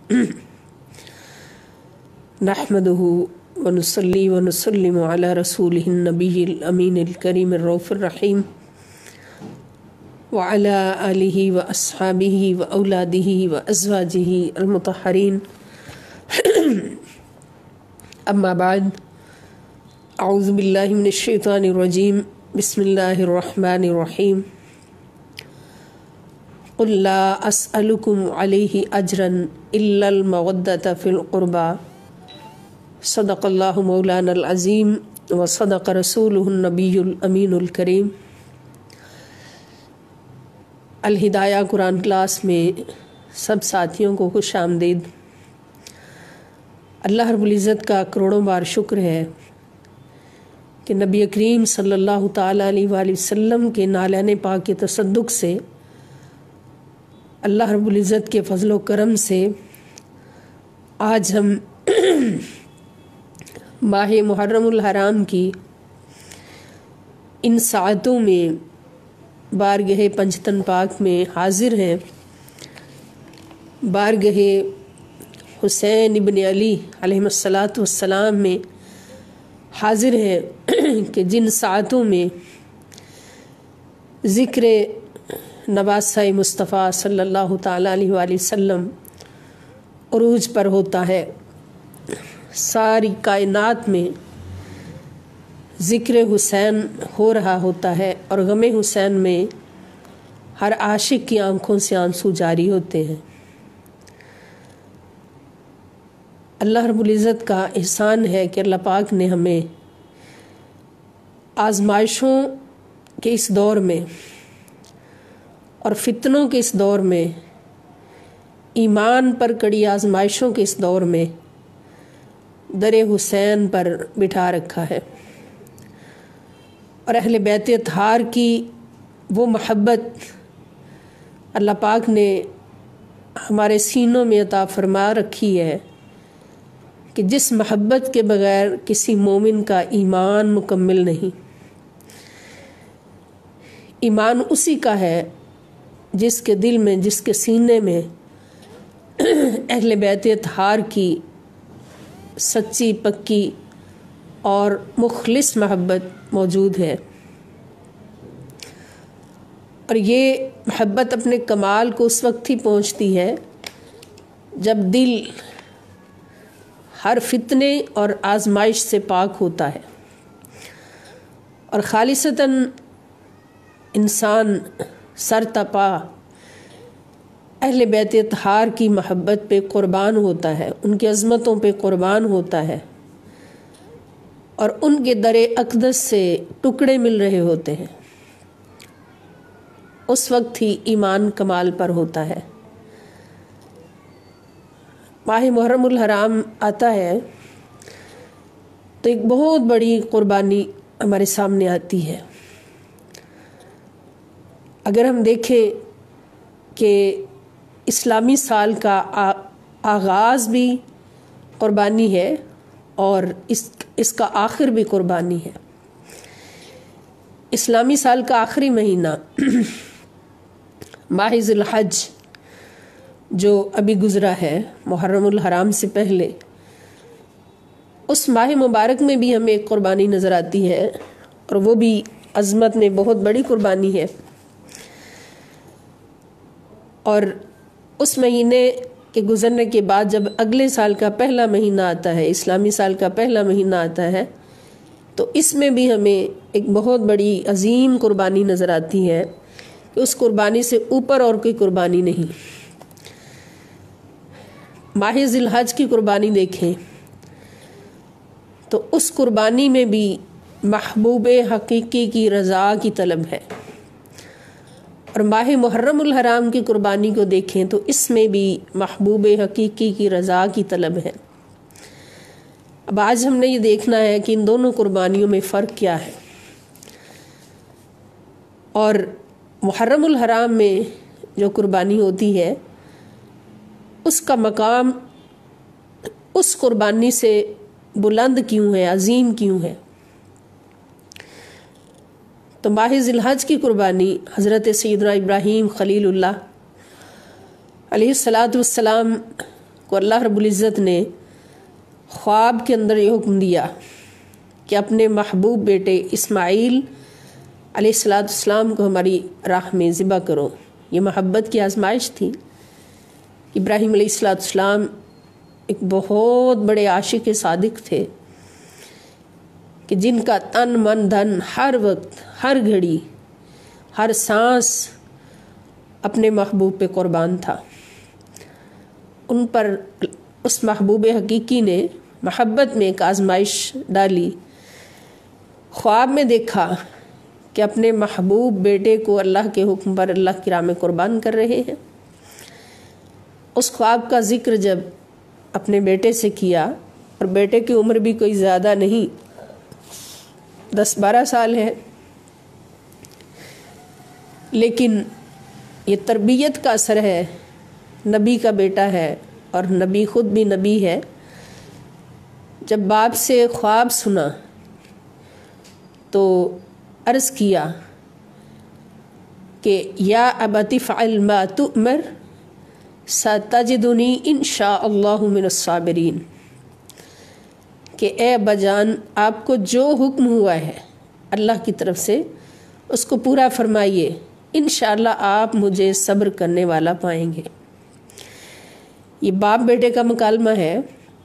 नहमदुहु व नुसल्ली व नुसल्लिमु अला रसूलिहिन नबिय्यिल अमीनिल करीमिर रऊफिर रहीम व अला आलिहि व अस्हाबिहि व औलादिहि व अज़वाजिहि अल मुतहहरीन। अम्मा बाद, अऊज़ु बिल्लाहि मिनश शैतानिर रजीम, बिस्मिल्लाहिर रहमानिर रहीम। क़ुल ला अस्अलुकुम अलैहि अजरन इल्लल मवद्दत फ़िल क़ुरबा। सदक़ल्लाहु मौलानल अज़ीम व सदक़ रसूलुहुन नबियुल अमीनुल करीम। अल हिदाया कुरान क्लास में सब साथियों को खुश आमदीद। अल्लाह रब्बुल इज़्ज़त का करोड़ों बार शुक्र है कि नबी करीम सल्लल्लाहु ताला अलैहि वसल्लम के नालान पाक के तसद्दुक़ से, अल्लाह रब्बुल इज़्ज़त के फ़ज़ल व करम से आज हम माह मुहर्रमुल हराम की इन साअतों में बारगह पंजतन पाक में हाजिर हैं। बारगह हुसैन इब्न अली अलैहिस्सलातु वस्सलाम में हाजिर हैं कि जिन साअतों में ज़िक्र नवासा मुस्तफ़ा सल्लल्लाहु ताला अलैहि वसल्लम उरूज पर होता है। सारी कायनात में ज़िक्र हुसैन हो रहा होता है और गमे हुसैन में हर आशिक की आंखों से आंसू जारी होते हैं। अल्लाह रब्बुल इज़्ज़त का एहसान है कि अल्लाह पाक ने हमें आज़माइशों के इस दौर में और फितनों के इस दौर में, ईमान पर कड़ी आज़माइशों के इस दौर में दरे हुसैन पर बिठा रखा है और अहले बैत अतहार की वो मोहब्बत अल्लाह पाक ने हमारे सीनों में अता फरमा रखी है कि जिस मोहब्बत के बगैर किसी मोमिन का ईमान मुकम्मिल नहीं। ईमान उसी का है जिसके दिल में, जिसके सीने में अहले बैत अतहार की सच्ची पक्की और मुखलिस मोहब्बत मौजूद है। और ये मोहब्बत अपने कमाल को उस वक्त ही पहुँचती है जब दिल हर फितने और आजमाइश से पाक होता है और खालिसतन इंसान सर तपा अहले बैत अतहार की मोहब्बत पे क़ुरबान होता है, उनकी अज़मतों पे क़ुरबान होता है और उनके दरे अक़दस से टुकड़े मिल रहे होते हैं। उस वक्त ही ईमान कमाल पर होता है। माह मुहर्रमुल हराम आता है तो एक बहुत बड़ी क़ुरबानी हमारे सामने आती है। अगर हम देखें कि इस्लामी साल का आगाज़ भी क़ुरबानी है और इसका आखिर भी क़ुरबानी है। इस्लामी साल का आखिरी महीना माह ज़िलहज जो अभी गुज़रा है मुहर्रमुल हराम से पहले, उस माह मुबारक में भी हमें एक क़ुरबानी नज़र आती है और वो भी अज़मत में बहुत बड़ी क़ुरबानी है। और उस महीने के गुज़रने के बाद जब अगले साल का पहला महीना आता है, इस्लामी साल का पहला महीना आता है, तो इसमें भी हमें एक बहुत बड़ी अजीम क़ुरबानी नज़र आती है कि उस क़ुरबानी से ऊपर और कोई क़ुरबानी नहीं। माह ज़िलहज की क़ुरबानी देखें तो उस क़ुरबानी में भी महबूब हकीकी की रज़ा की तलब है और माह मुहर्रमुल हराम की क़ुरबानी को देखें तो इसमें भी महबूब हकीकी की रज़ा की तलब है। अब आज हमने ये देखना है कि इन दोनों क़ुरबानियों में फ़र्क क्या है और मुहर्रमुल हराम में जो क़ुरबानी होती है उसका मकाम उस क़ुरबानी से बुलंद क्यों है, अजीम क्यों है। तो माह ज़िलहज की क़ुरबानी हज़रत सैयदना इब्राहीम खलीलुल्लाह अलैहिस्सलातु वस्सलाम کو اللہ رب العزت نے خواب کے اندر یہ حکم دیا کہ اپنے محبوب بیٹے اسماعیل علیہ السلام کو ہماری راہ میں ذبح کرو۔ یہ محبت کی آزمائش تھی۔ ابراہیم علیہ السلام ایک بہت بڑے عاشق صادق تھے کہ جن کا تن من دھن ہر وقت، ہر گھڑی، ہر سانس اپنے محبوب پہ قربان تھا۔ ان پر اس محبوب حقیقی نے محبت میں ایک آزمائش ڈالی۔ خواب میں دیکھا کہ اپنے محبوب بیٹے کو اللہ کے حکم پر اللہ کی راہ میں قربان کر رہے ہیں۔ اس خواب کا ذکر جب اپنے بیٹے سے کیا، اور بیٹے کی عمر بھی کوئی زیادہ نہیں، 10-12 سال ہے، لیکن یہ تربیت کا اثر ہے، نبی کا بیٹا ہے اور نبی خود بھی نبی ہے۔ جب باپ سے خواب سنا تو عرض کیا کہ یا ابت افعل ما تؤمر ستجدنی ان شاء اللہ من الصابرین، کہ اے ابا جان آپ کو جو حکم ہوا ہے اللہ کی طرف سے اس کو پورا فرمائیے، انشاءاللہ آپ مجھے صبر کرنے والا پائیں گے۔ یہ باپ بیٹے کا مکالمہ ہے،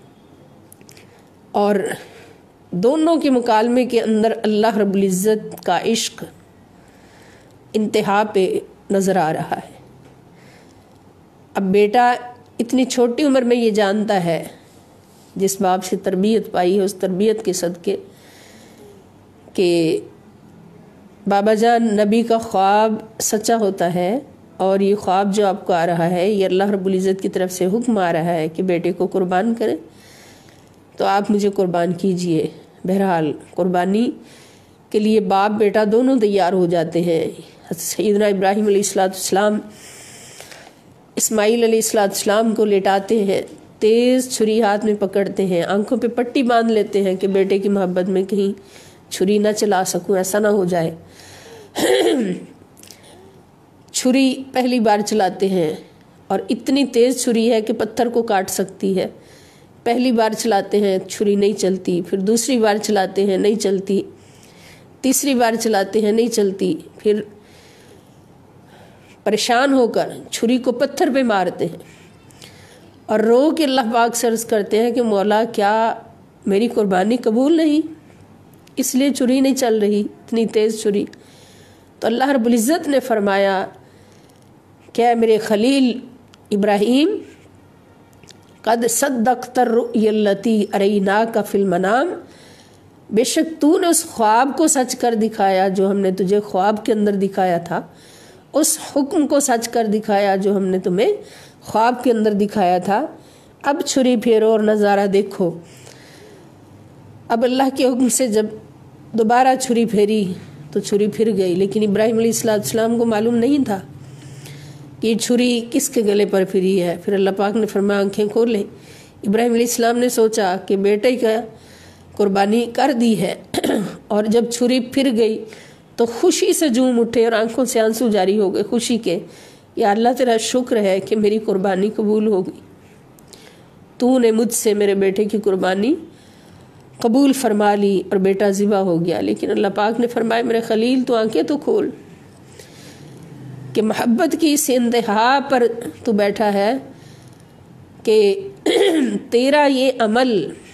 اور دونوں کے مکالمے کے اندر اللہ رب العزت کا عشق انتہا پہ نظر آ رہا ہے۔ اب بیٹا اتنی چھوٹی عمر میں یہ جانتا ہے، جس باپ سے تربیت پائی ہے اس تربیت کے صدقے، کہ بابا جان نبی کا خواب سچا ہوتا ہے، اور یہ خواب جو آپ کو آ رہا ہے یہ اللہ رب العزت کی طرف سے حکم آ رہا ہے کہ بیٹے کو قربان کریں، تو آپ مجھے قربان کیجئے۔ بہرحال قربانی کے لیے باپ بیٹا دونوں تیار ہو جاتے ہیں۔ سیدنا ابراہیم علیہ السلام اسماعیل علیہ السلام کو لٹاتے ہیں، تیز چھری ہاتھ میں پکڑتے ہیں، آنکھوں پہ پٹی باندھ لیتے ہیں کہ بیٹے کی محبت میں کہیں چھری نہ چلا سکوں، ایسا نہ ہو جائے۔ چھری پہلی بار چلاتے ہیں اور اتنی تیز چھری ہے کہ پتھر کو کاٹ سکتی ہے۔ پہلی بار چلاتے ہیں چھری نہیں چلتی، پھر دوسری بار چلاتے ہیں نہیں چلتی، تیسری بار چلاتے ہیں نہیں چلتی، پھر پریشان ہو کر چھری کو پتھر پہ مارتے ہیں اور رو کے اللہ پاک سے عرض کرتے ہیں کہ مولا کیا میری قربانی قبول نہیں، اس لیے چھری نہیں چل رہی، اتنی تیز چھری۔ تو اللہ رب العزت نے فرمایا کہ میرے خلیل ابراہیم قد صدقت الرؤیا التي اریناک فی المنام، بے شک تو نے اس خواب کو سچ کر دکھایا جو ہم نے تجھے خواب کے اندر دکھایا تھا، اس حکم کو سچ کر دکھایا جو ہم نے تمہیں خواب کے اندر دکھایا تھا۔ اب چھری پھیرو اور نظارہ دیکھو۔ اب اللہ کے حکم سے جب دوبارہ چھری پھیری تو چھری پھر گئی، لیکن ابراہیم علیہ السلام کو معلوم نہیں تھا کہ یہ چھری کس کے گلے پر پھری ہے۔ پھر اللہ پاک نے فرمایا آنکھیں کھولیں۔ ابراہیم علیہ السلام نے سوچا کہ بیٹے کا قربانی کر دی ہے، اور جب چھری پھر گئی تو خوشی سے جھوم اٹھے اور آنکھوں سے آنسو جاری ہو گئے خوشی کے، یا اللہ تیرا شکر ہے کہ میری قربانی قبول ہو گئی، تو نے مجھ سے میرے بیٹے کی قربانی قبول فرما لی اور بیٹا ذبح ہو گیا۔ لیکن اللہ پاک نے فرمایا میرے خلیل تو آنکھیں تو کھول، کہ محبت کی اس انتہا پر تو بیٹھا ہے کہ تیرا یہ عمل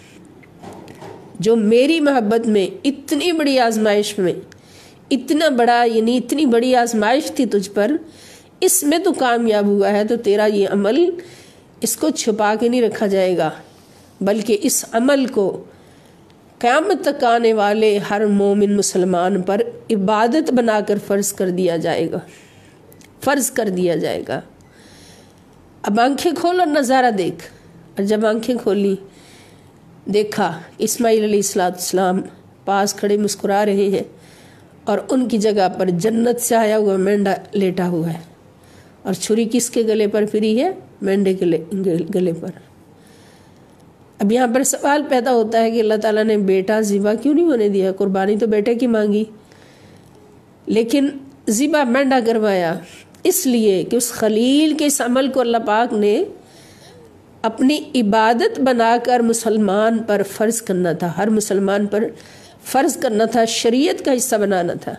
جو میری محبت میں اتنی بڑی آزمائش میں اتنا بڑا، یعنی اتنی بڑی آزمائش تھی تجھ پر، اس میں تو کامیاب ہوا ہے، تو تیرا یہ عمل اس کو چھپا کے نہیں رکھا جائے گا، بلکہ اس عمل کو قیامت تک آنے والے ہر مومن مسلمان پر عبادت بنا کر فرض کر دیا جائے گا، فرض کر دیا جائے گا۔ اب آنکھیں کھول اور نظارہ دیکھ۔ اور جب آنکھیں کھولی دیکھا اسماعیل علیہ السلام پاس کھڑے مسکرا رہے ہیں، اور ان کی جگہ پر جنت سے آیا ہوا مینڈا لیٹا ہوا ہے، اور چھری کس کے گلے پر پھری ہے؟ مینڈے کے گلے پر۔ اب یہاں پر سوال پیدا ہوتا ہے کہ اللہ تعالیٰ نے بیٹا ذبح کیوں نہیں ہونے دیا؟ قربانی تو بیٹے کی مانگی، لیکن ذبح مینڈا کروایا، اس لیے کہ اس خلیل کے اس عمل کو اللہ پاک نے اپنی عبادت بنا کر مسلمان پر فرض کرنا تھا، ہر مسلمان پر فرض کرنا تھا، شریعت کا حصہ بنانا تھا۔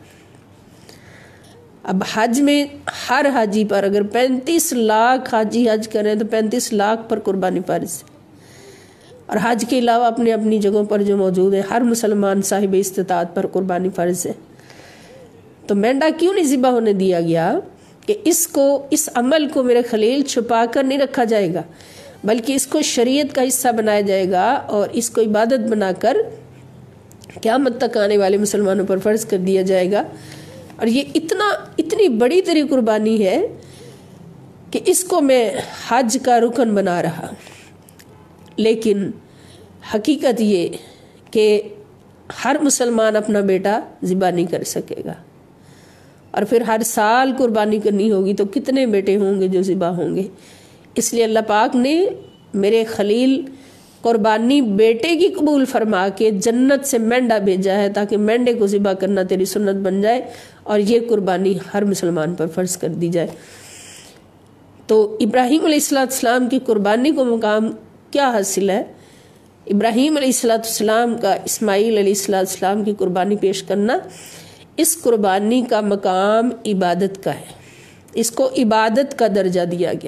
اب حج میں ہر حاجی پر اگر 35 لاکھ حاجی حج کریں تو 35 لاکھ پر قربانی فرض ہے، اور حج کے علاوہ اپنی اپنی جگہوں پر جو موجود ہیں ہر مسلمان صاحب استطاعت پر قربانی فرض ہے۔ تو مینڈا کیوں نہیں ذبح ہونے دیا گیا کہ اس عمل کو میرے خلیل چھپا کر نہیں رکھا جائے گا، بلکہ اس کو شریعت کا حصہ بنایا جائے گا اور اس کو عبادت بنا کر قیامت تک آنے والے مسلمانوں پر فرض کر دیا جائے گا۔ اور یہ اتنی بڑی تری قربانی ہے کہ اس کو میں حج کا رکن بنا رہا، لیکن حقیقت یہ کہ ہر مسلمان اپنا بیٹا ذبح نہیں کر سکے گا، اور پھر ہر سال قربانی کرنی ہوگی تو کتنے بیٹے ہوں گے جو ذبح ہوں گے۔ اس لیے اللہ پاک نے میرے خلیل قربانی بیٹے کی قبول فرما کے جنت سے مینڈا بھیجا ہے تاکہ مینڈے کو ذبح کرنا تیری سنت بن جائے اور یہ قربانی ہر مسلمان پر فرض کر دی جائے۔ تو ابراہیم علیہ السلام کی قربانی کو مقام کیا حاصل ہے؟ ابراہیم علیہ السلام کا اسماعیل علیہ السلام کی قربانی پیش کرنا، اس قربانی کا مقام عبادت کا ہے، اس کو عبادت کا درجہ دیا گیا،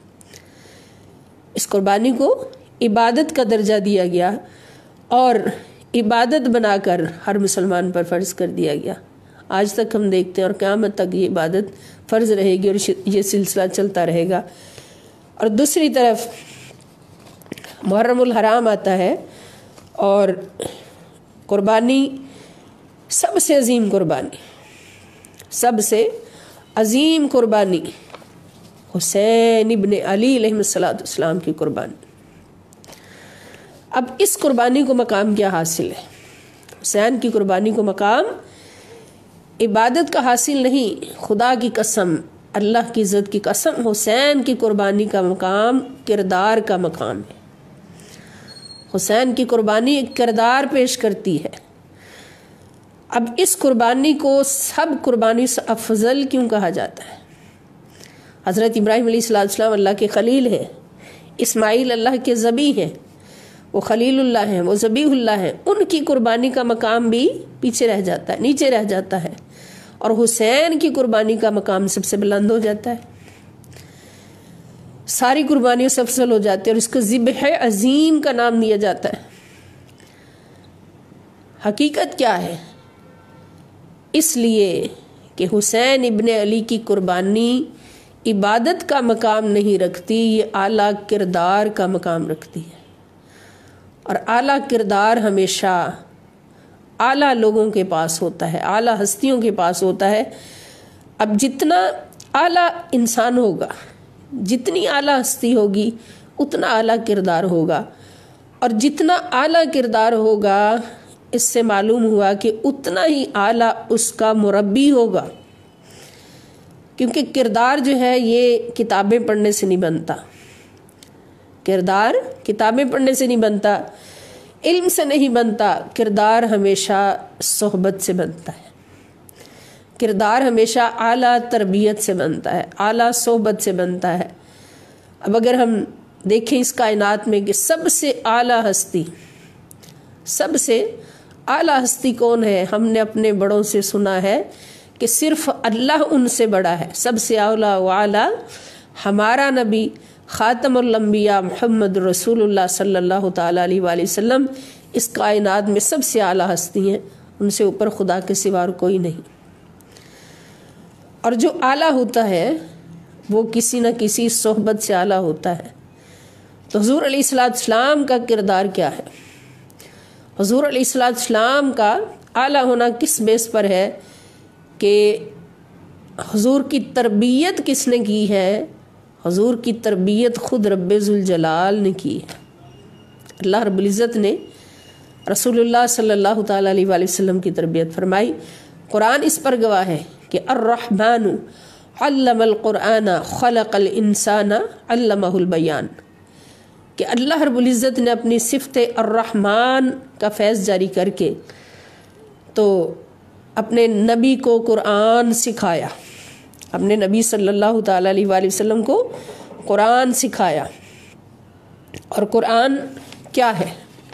اس قربانی کو عبادت کا درجہ دیا گیا اور عبادت بنا کر ہر مسلمان پر فرض کر دیا گیا۔ آج تک ہم دیکھتے ہیں اور قیامت تک یہ عبادت فرض رہے گی اور یہ سلسلہ چلتا رہے گا۔ اور دوسری طرف محرم الحرام آتا ہے اور قربانی سب سے عظیم قربانی، سب سے عظیم قربانی حسین ابن علی علیہ السلام کی قربانی۔ اب اس قربانی کو مقام کیا حاصل ہے؟ حسین کی قربانی کو مقام عبادت کا حاصل نہیں، خدا کی قسم، اللہ کی عزت کی قسم، حسین کی قربانی کا مقام کردار کا مقام ہے۔ حسین کی قربانی ایک کردار پیش کرتی ہے۔ اب اس قربانی کو سب قربانی سے افضل کیوں کہا جاتا ہے؟ حضرت ابراہیم علیہ السلام اللہ کے خلیل ہیں، اسماعیل اللہ کے ذبیح ہیں، وہ خلیل اللہ ہیں، وہ ذبیح اللہ ہیں، ان کی قربانی کا مقام بھی پیچھے رہ جاتا ہے، نیچے رہ جاتا ہے، اور حسین کی قربانی کا مقام سب سے بلند ہو جاتا ہے، ساری قربانیوں سے افضل ہو جاتی ہے اور اس کو ذبح عظیم کا نام دیا جاتا ہے۔ حقیقت کیا ہے؟ اس لیے کہ حسین ابن علی کی قربانی عبادت کا مقام نہیں رکھتی، یہ اعلیٰ کردار کا مقام رکھتی ہے، اور اعلیٰ کردار ہمیشہ اعلیٰ لوگوں کے پاس ہوتا ہے، اعلیٰ ہستیوں کے پاس ہوتا ہے۔ اب جتنا اعلیٰ انسان ہوگا، جتنی اعلیٰ ہستی ہوگی اتنا اعلیٰ کردار ہوگا، اور جتنا اعلیٰ کردار ہوگا اس سے معلوم ہوا کہ اتنا ہی اعلیٰ اس کا مربی ہوگا، کیونکہ کردار جو ہے یہ کتابیں پڑھنے سے نہیں بنتا، کردار کتابیں پڑھنے سے نہیں بنتا، علم سے نہیں بنتا، کردار ہمیشہ صحبت سے بنتا ہے، کردار ہمیشہ اعلیٰ تربیت سے بنتا ہے، اعلیٰ صحبت سے بنتا ہے۔ اب اگر ہم دیکھیں اس کائنات میں کہ سب سے اعلیٰ ہستی، سب سے اعلیٰ ہستی کون ہے؟ ہم نے اپنے بڑوں سے سنا ہے کہ صرف اللہ ان سے بڑا ہے، سب سے اعلیٰ و اعلیٰ ہمارا نبی خاتم الانبیاء محمد رسول اللہ صلی اللہ تعالیٰ علیہ وآلہ وسلم اس کائنات میں سب سے اعلیٰ ہستی ہیں، ان سے اوپر خدا کے سوا اور کوئی نہیں۔ اور جو اعلیٰ ہوتا ہے وہ کسی نہ کسی صحبت سے اعلیٰ ہوتا ہے۔ تو حضور علیہ السلام کا کردار کیا ہے؟ حضور علیہ السلام کا اعلیٰ ہونا کس بیس پر ہے کہ حضور کی تربیت کس نے کی ہے؟ حضور کی تربیت خود رب ذوالجلال نے کی ہے۔ اللہ رب العزت نے رسول اللہ صلی اللہ تعالیٰ علیہ وآلہ وسلم کی تربیت فرمائی۔ قرآن اس پر گواہ ہے کہ الرحمن علم القرآن خلق الانسان علمہ البیان، کہ اللہ رب العزت نے اپنی صفت الرحمن کا فیض جاری کر کے تو اپنے نبی کو قرآن سکھایا، اپنے نبی صلی اللہ تعالیٰ علیہ وآلہ وسلم کو قرآن سکھایا۔ اور قرآن کیا ہے؟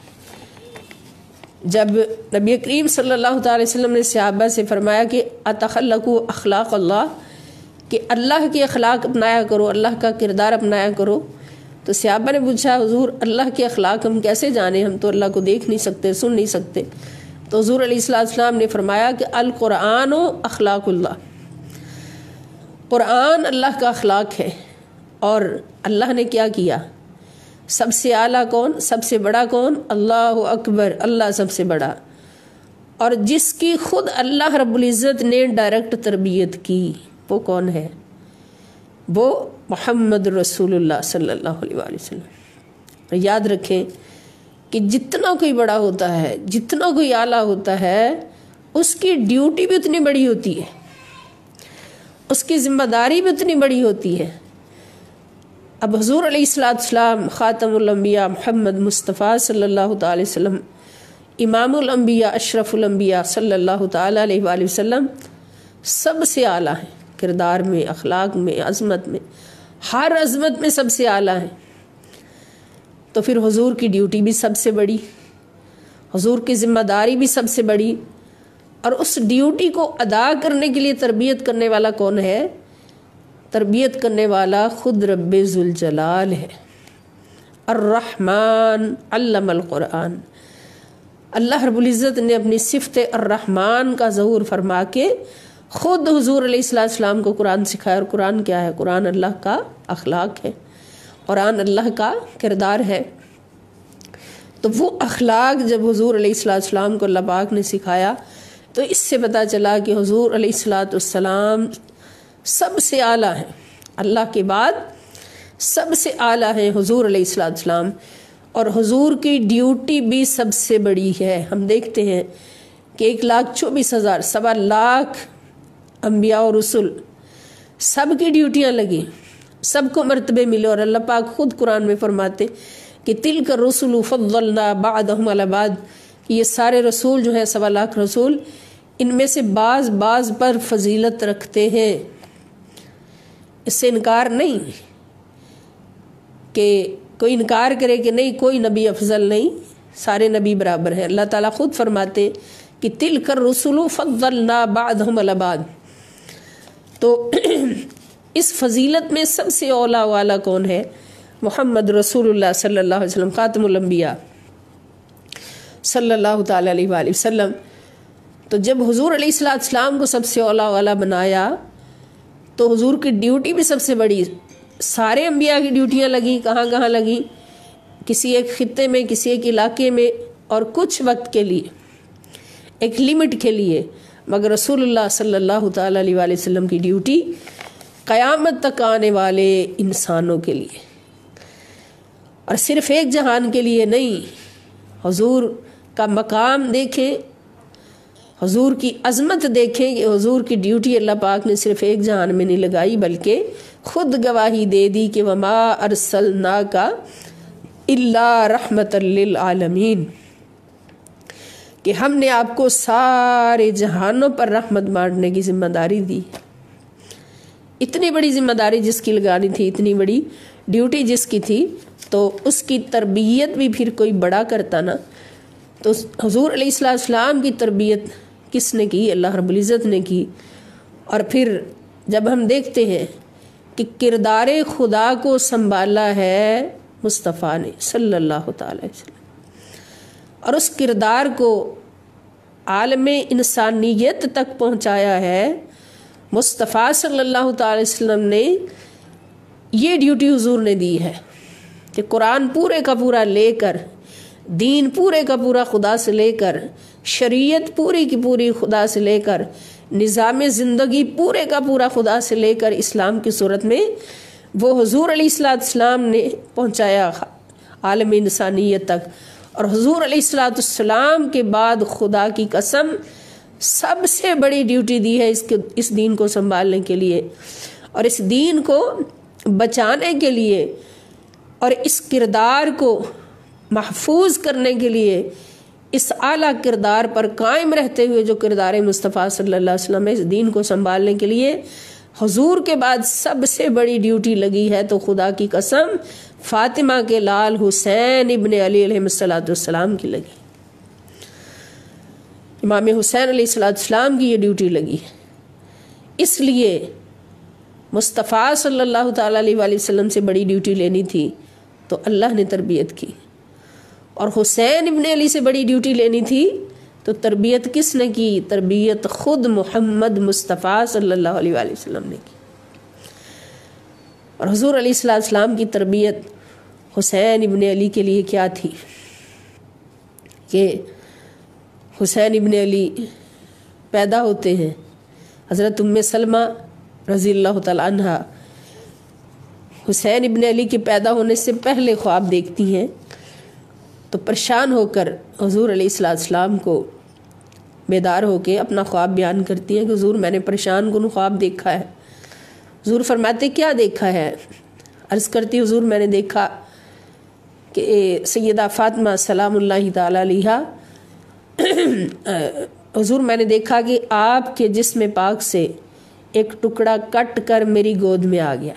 جب نبی کریم صلی اللہ تعالی وسلم نے صحابہ سے فرمایا کہ اتخلقوا اخلاق اللہ، کہ اللہ کے اخلاق اپنایا کرو، اللہ کا کردار اپنایا کرو، تو صحابہ نے پوچھا حضور اللہ کے اخلاق ہم کیسے جانیں، ہم تو اللہ کو دیکھ نہیں سکتے، سن نہیں سکتے۔ تو حضور علیہ السلام نے فرمایا کہ القرآن و اخلاق اللہ، قرآن اللہ کا اخلاق ہے۔ اور اللہ نے کیا کیا؟ سب سے اعلیٰ کون، سب سے بڑا کون؟ اللہ اکبر، اللہ سب سے بڑا، اور جس کی خود اللہ رب العزت نے ڈائریکٹ تربیت کی وہ کون ہے؟ وہ محمد رسول اللہ صلی اللہ علیہ وآلہ وسلم۔ یاد رکھیں کہ جتنا کوئی بڑا ہوتا ہے، جتنا کوئی اعلیٰ ہوتا ہے، اس کی ڈیوٹی بھی اتنی بڑی ہوتی ہے، اس کی ذمہ داری بھی اتنی بڑی ہوتی ہے۔ اب حضور علیہ السلام خاتم الانبیاء محمد مصطفیٰ صلی اللہ تعالی وسلم، امام الانبیاء اشرف الانبیاء صلی اللہ تعالی علیہ وآلہ وسلم سب سے اعلیٰ ہیں، کردار میں، اخلاق میں، عظمت میں، ہر عظمت میں سب سے اعلیٰ ہیں۔ تو پھر حضور کی ڈیوٹی بھی سب سے بڑی، حضور کی ذمہ داری بھی سب سے بڑی، اور اس ڈیوٹی کو ادا کرنے کے لیے تربیت کرنے والا کون ہے؟ تربیت کرنے والا خود رب ذوالجلال ہے۔ الرحمن علم القرآن، اللہ رب العزت نے اپنی صفت الرحمن کا ظہور فرما کے خود حضور علیہ السلام کو قرآن سکھایا۔ اور قرآن کیا ہے؟ قرآن اللہ کا اخلاق ہے، قرآن اللہ کا کردار ہے۔ تو وہ اخلاق جب حضور علیہ السلام کو اللہ پاک نے سکھایا تو اس سے پتہ چلا کہ حضور علیہ السلام سب سے اعلیٰ ہیں، اللہ کے بعد سب سے اعلیٰ ہیں حضور علیہ السلام، اور حضور کی ڈیوٹی بھی سب سے بڑی ہے۔ ہم دیکھتے ہیں کہ 1,24,000 سوا لاکھ انبیاء و رسول سب کی ڈیوٹیاں لگیں، سب کو مرتبے ملے، اور اللہ پاک خود قرآن میں فرماتے کہ تلک الرسل فضلنا بعضهم علی بعض، یہ سارے رسول جو ہیں، سوا لاکھ رسول، ان میں سے بعض پر فضیلت رکھتے ہیں۔ اس سے انکار نہیں کہ کوئی انکار کرے کہ نہیں کوئی نبی افضل نہیں، سارے نبی برابر ہیں۔ اللہ تعالیٰ خود فرماتے کہ تلک الرسل فضلنا بعضهم علی بعض۔ تو اس فضیلت میں سب سے اولا والا کون ہے؟ محمد رسول اللہ صلی اللہ علیہ وسلم، خاتم الانبیاء صلی اللہ تعالی علیہ وآلہ وسلم۔ تو جب حضور علیہ السلام کو سب سے اولا والا بنایا تو حضور کی ڈیوٹی بھی سب سے بڑی، سارے انبیاء کی ڈیوٹیاں لگیں، کہاں لگیں؟ کسی ایک خطے میں، کسی ایک علاقے میں، اور کچھ وقت کے لیے، ایک لمٹ کے لیے، مگر رسول اللہ صلی اللہ تعالی علیہ وآلہ وسلم کی ڈیوٹی قیامت تک آنے والے انسانوں کے لیے، اور صرف ایک جہان کے لیے نہیں۔ حضور کا مقام دیکھیں، حضور کی عظمت دیکھیں کہ حضور کی ڈیوٹی اللہ پاک نے صرف ایک جہان میں نہیں لگائی، بلکہ خود گواہی دے دی کہ وما ارسلناک الا رحمۃ للعالمین، کہ ہم نے آپ کو سارے جہانوں پر رحمت بانٹنے کی ذمہ داری دی۔ اتنی بڑی ذمہ داری جس کی لگانی تھی، اتنی بڑی ڈیوٹی جس کی تھی، تو اس کی تربیت بھی پھر کوئی بڑا کرتا نا۔ تو حضور علیہ السلام کی تربیت کس نے کی؟ اللہ رب العزت نے کی۔ اور پھر جب ہم دیکھتے ہیں کہ کردار خدا کو سنبھالا ہے مصطفیٰ نے صلی اللہ تعالی وسلم، اور اس کردار کو عالم انسانیت تک پہنچایا ہے مصطفیٰ صلی اللہ تعالی وسلم نے۔ یہ ڈیوٹی حضور نے دی ہے کہ قرآن پورے کا پورا لے کر، دین پورے کا پورا خدا سے لے کر، شریعت پوری کی پوری خدا سے لے کر، نظام زندگی پورے کا پورا خدا سے لے کر اسلام کی صورت میں وہ حضور علیہ السلام نے پہنچایا عالم انسانیت تک۔ اور حضور علیہ السلام کے بعد خدا کی قسم سب سے بڑی ڈیوٹی دی ہے اس دین کو سنبھالنے کے لیے، اور اس دین کو بچانے کے لیے، اور اس کردار کو محفوظ کرنے کے لیے، اس اعلیٰ کردار پر قائم رہتے ہوئے جو کردار مصطفیٰ صلی اللہ علیہ وسلم ہے، اس دین کو سنبھالنے کے لیے حضور کے بعد سب سے بڑی ڈیوٹی لگی ہے۔ تو خدا کی قسم فاطمہ کے لال حسین ابن علی علیہ السلام کی لگی، امام حسین علیہ السلام کی یہ ڈیوٹی لگی۔ اس لیے مصطفیٰ صلی اللہ تعالیٰ علیہ وآلہ وسلم سے بڑی ڈیوٹی لینی تھی تو اللہ نے تربیت کی، اور حسین ابن علی سے بڑی ڈیوٹی لینی تھی تو تربیت کس نے کی؟ تربیت خود محمد مصطفیٰ صلی اللہ علیہ وآلہ وسلم نے کی۔ اور حضور علیہ السلام کی تربیت حسین ابن علی کے لیے کیا تھی کہ حسین ابن علی پیدا ہوتے ہیں، حضرت ام سلمہ رضی اللہ تعالیٰ عنہ حسین ابن علی کے پیدا ہونے سے پہلے خواب دیکھتی ہیں، تو پریشان ہو کر حضور علیہ السلام کو بیدار ہو کے اپنا خواب بیان کرتی ہیں کہ حضور میں نے پریشان کن خواب دیکھا ہے۔ حضور فرماتے کیا دیکھا ہے؟ عرض کرتی حضور میں نے دیکھا کہ سیدہ فاطمہ سلام اللہ تعالی علیہا، حضور میں نے دیکھا کہ آپ کے جسم پاک سے ایک ٹکڑا کٹ کر میری گود میں آ گیا۔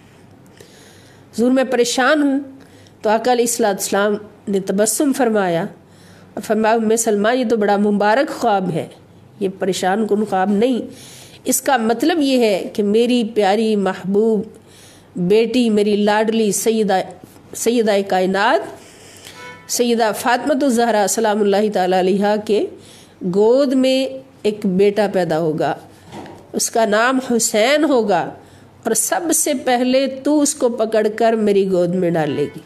حضور میں پریشان ہوں، تو آقا علیہ السلام نے تبسم فرمایا اور فرمایا ام سلمہ یہ تو بڑا مبارک خواب ہے، یہ پریشان کن خواب نہیں، اس کا مطلب یہ ہے کہ میری پیاری محبوب بیٹی، میری لاڈلی سیدہ کائنات سیدہ فاطمہ الزہرا سلام اللہ تعالی علیہا کے گود میں ایک بیٹا پیدا ہوگا، اس کا نام حسین ہوگا، اور سب سے پہلے تو اس کو پکڑ کر میری گود میں ڈال لے گی،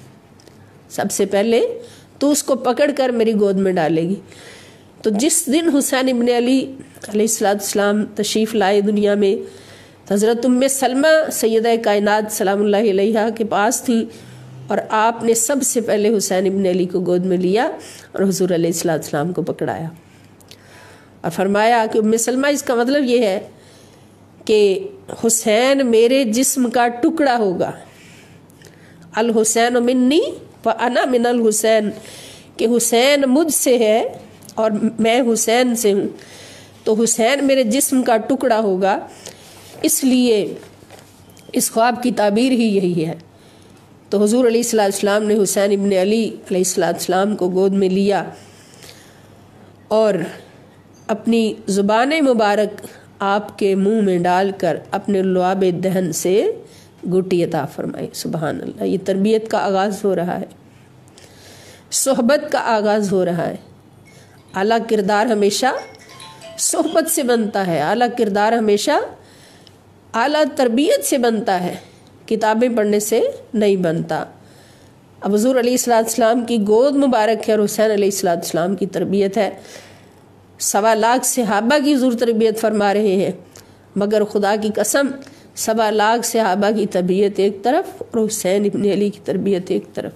سب سے پہلے تو اس کو پکڑ کر میری گود میں ڈالے گی۔ تو جس دن حسین ابن علی علیہ السلام تشریف لائے دنیا میں، حضرت ام سلمہ سیدہ کائنات سلام اللہ علیہا کے پاس تھی، اور آپ نے سب سے پہلے حسین ابن علی کو گود میں لیا اور حضور علیہ السلام کو پکڑایا اور فرمایا کہ ام سلمہ اس کا مطلب یہ ہے کہ حسین میرے جسم کا ٹکڑا ہوگا، الحسین منی وانا من الحسین، کہ حسین مجھ سے ہے اور میں حسین سے ہوں، تو حسین میرے جسم کا ٹکڑا ہوگا، اس لیے اس خواب کی تعبیر ہی یہی ہے۔ تو حضور علیہ السلام نے حسین ابن علی علیہ السلام کو گود میں لیا اور اپنی زبان مبارک آپ کے منہ میں ڈال کر اپنے لعاب دہن سے گھٹی عطا فرمائی۔ سبحان اللہ، یہ تربیت کا آغاز ہو رہا ہے، صحبت کا آغاز ہو رہا ہے۔ اعلیٰ کردار ہمیشہ صحبت سے بنتا ہے، اعلیٰ کردار ہمیشہ اعلیٰ تربیت سے بنتا ہے، کتابیں پڑھنے سے نہیں بنتا۔ اب حضور علیہ السلام کی گود مبارک ہے اور حسین علیہ السلام کی تربیت ہے، 1.25 لاکھ صحابہ کی حضور تربیت فرما رہے ہیں، مگر خدا کی قسم 1.25 لاکھ صحابہ کی تربیت ایک طرف اور حسین ابن علی کی تربیت ایک طرف۔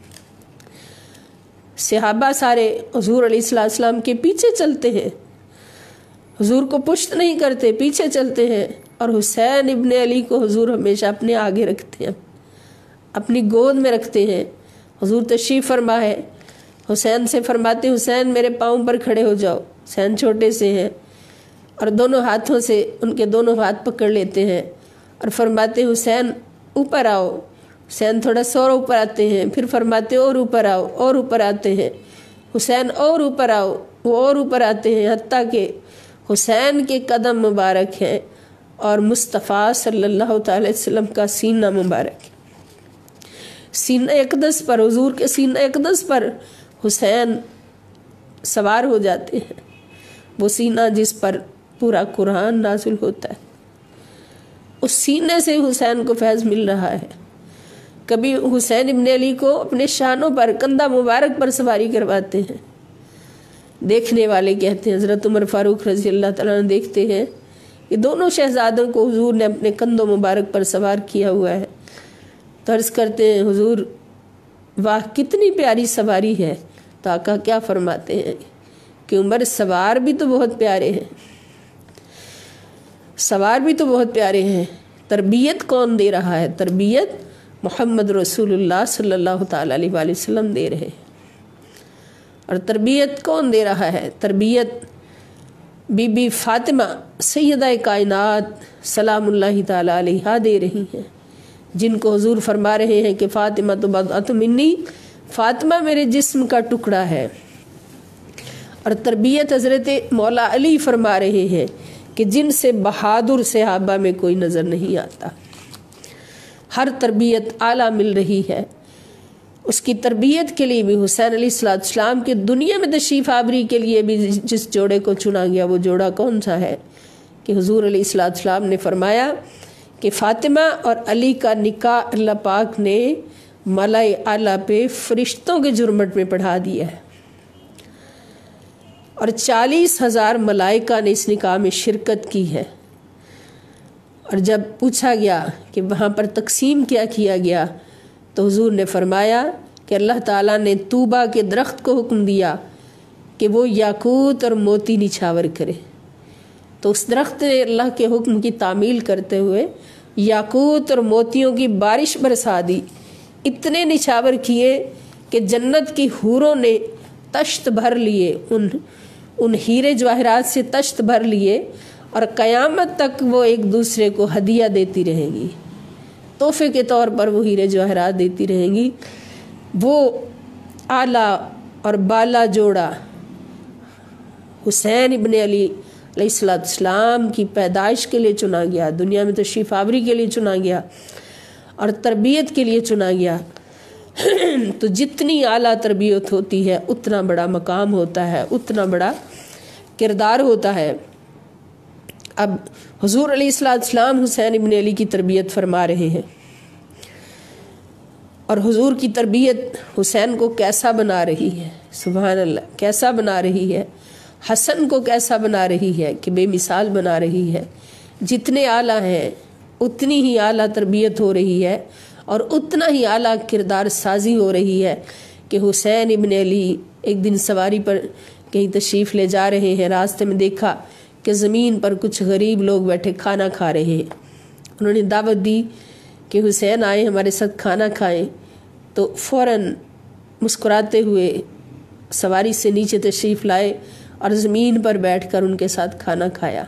صحابہ سارے حضور علیہ السلام کے پیچھے چلتے ہیں، حضور کو پشت نہیں کرتے، پیچھے چلتے ہیں، اور حسین ابن علی کو حضور ہمیشہ اپنے آگے رکھتے ہیں، اپنی گود میں رکھتے ہیں۔ حضور تشریف فرما ہے، حسین سے فرماتے حسین میرے پاؤں پر کھڑے ہو جاؤ، حسین چھوٹے سے ہیں اور دونوں ہاتھوں سے ان کے دونوں ہاتھ پکڑ لیتے ہیں اور فرماتے حسین اوپر آؤ، حسین تھوڑا سا اور اوپر آتے ہیں، پھر فرماتے اور اوپر آؤ، اور اوپر آتے ہیں، حسین اور اوپر آؤ، وہ اور اوپر آتے ہیں، حتیٰ کہ حسین کے قدم مبارک ہیں اور مصطفیٰ صلی اللہ تعالی وسلم کا سینہ مبارک ہے، سینہ اقدس پر، حضور کے سینہ اقدس پر حسین سوار ہو جاتے ہیں، وہ سینہ جس پر پورا قرآن نازل ہوتا ہے، اس سینے سے حسین کو فیض مل رہا ہے۔ کبھی حسین ابن علی کو اپنے شانوں پر، کندھا مبارک پر سواری کرواتے ہیں، دیکھنے والے کہتے ہیں، حضرت عمر فاروق رضی اللہ تعالیٰ عنہ دیکھتے ہیں کہ دونوں شہزادوں کو حضور نے اپنے کندھوں مبارک پر سوار کیا ہوا ہے، تو عرض کرتے ہیں حضور واہ کتنی پیاری سواری ہے، تو آقا کیا فرماتے ہیں کہ عمر سوار بھی تو بہت پیارے ہیں، سوار بھی تو بہت پیارے ہیں۔ تربیت کون دے رہا ہے؟ تربیت محمد رسول اللہ صلی اللہ تعالی علیہ وآلہ وسلم دے رہے ہیں۔ اور تربیت کون دے رہا ہے؟ تربیت بی بی فاطمہ سیدہ کائنات سلام اللہ تعالی علیہا دے رہی ہیں، جن کو حضور فرما رہے ہیں کہ فاطمہ تو بضعۃ منی، فاطمہ میرے جسم کا ٹکڑا ہے، اور تربیت حضرت مولا علی فرما رہے ہیں کہ جن سے بہادر صحابہ میں کوئی نظر نہیں آتا۔ ہر تربیت اعلیٰ مل رہی ہے۔ اس کی تربیت کے لیے بھی حسین علیہ السلام کے دنیا میں تشریف آوری کے لیے بھی جس جوڑے کو چنا گیا، وہ جوڑا کون سا ہے کہ حضور علیہ السلام نے فرمایا کہ فاطمہ اور علی کا نکاح اللہ پاک نے ملائے اعلیٰ پہ فرشتوں کے جرمٹ میں پڑھا دیا ہے، اور 40,000 ملائکہ نے اس نکاح میں شرکت کی ہے۔ اور جب پوچھا گیا کہ وہاں پر تقسیم کیا کیا گیا تو حضور نے فرمایا کہ اللہ تعالیٰ نے طوبہ کے درخت کو حکم دیا کہ وہ یاقوت اور موتی نچھاور کرے، تو اس درخت نے اللہ کے حکم کی تعمیل کرتے ہوئے یاقوت اور موتیوں کی بارش برسا دی، اتنے نچھاور کیے کہ جنت کی حوروں نے تشت بھر لیے، ان ہیرے جواہرات سے تشت بھر لیے، اور قیامت تک وہ ایک دوسرے کو ہدیہ دیتی رہیں گی، تحفے کے طور پر وہ ہیرے جواہرات دیتی رہیں گی۔ وہ اعلیٰ اور بالا جوڑا حسین ابن علی علیہ السلام کی پیدائش کے لیے چنا گیا، دنیا میں تشریف آوری کے لیے چنا گیا، اور تربیت کے لیے چنا گیا۔ تو جتنی اعلیٰ تربیت ہوتی ہے اتنا بڑا مقام ہوتا ہے، اتنا بڑا کردار ہوتا ہے۔ اب حضور علیہ السلام حسین ابن علی کی تربیت فرما رہے ہیں، اور حضور کی تربیت حسین کو کیسا بنا رہی ہے، سبحان اللہ، کیسا بنا رہی ہے، حسن کو کیسا بنا رہی ہے کہ بے مثال بنا رہی ہے۔ جتنے اعلیٰ ہیں اتنی ہی اعلیٰ تربیت ہو رہی ہے، اور اتنا ہی اعلیٰ کردار سازی ہو رہی ہے کہ حسین ابن علی ایک دن سواری پر کہیں تشریف لے جا رہے ہیں، راستے میں دیکھا کہ زمین پر کچھ غریب لوگ بیٹھے کھانا کھا رہے ہیں۔ انہوں نے دعوت دی کہ حسین آئے ہمارے ساتھ کھانا کھائیں، تو فوراً مسکراتے ہوئے سواری سے نیچے تشریف لائے اور زمین پر بیٹھ کر ان کے ساتھ کھانا کھایا،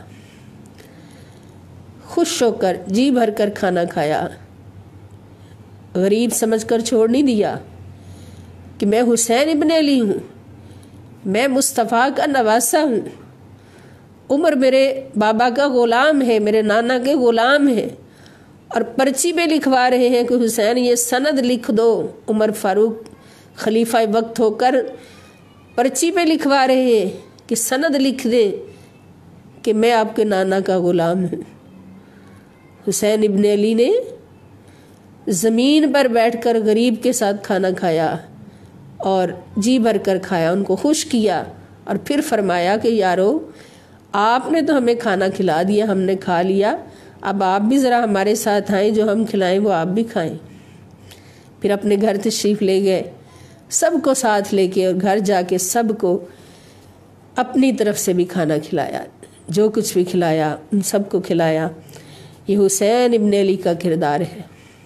خوش ہو کر جی بھر کر کھانا کھایا، غریب سمجھ کر چھوڑ نہیں دیا کہ میں حسین ابن علی ہوں، میں مصطفیٰ کا نواسہ ہوں، عمر میرے بابا کا غلام ہے، میرے نانا کے غلام ہے، اور پرچی پہ لکھوا رہے ہیں کہ حسین یہ سند لکھ دو۔ عمر فاروق خلیفہ وقت ہو کر پرچی پہ لکھوا رہے ہیں کہ سند لکھ دیں کہ میں آپ کے نانا کا غلام ہوں۔ حسین ابن علی نے زمین پر بیٹھ کر غریب کے ساتھ کھانا کھایا، اور جی بھر کر کھایا، ان کو خوش کیا، اور پھر فرمایا کہ یارو آپ نے تو ہمیں کھانا کھلا دیا، ہم نے کھا لیا، اب آپ بھی ذرا ہمارے ساتھ آئیں، جو ہم کھلائیں وہ آپ بھی کھائیں۔ پھر اپنے گھر تشریف لے گئے، سب کو ساتھ لے کے، اور گھر جا کے سب کو اپنی طرف سے بھی کھانا کھلایا، جو کچھ بھی کھلایا ان سب کو کھلایا۔ یہ حسین ابن علی کا کردار ہے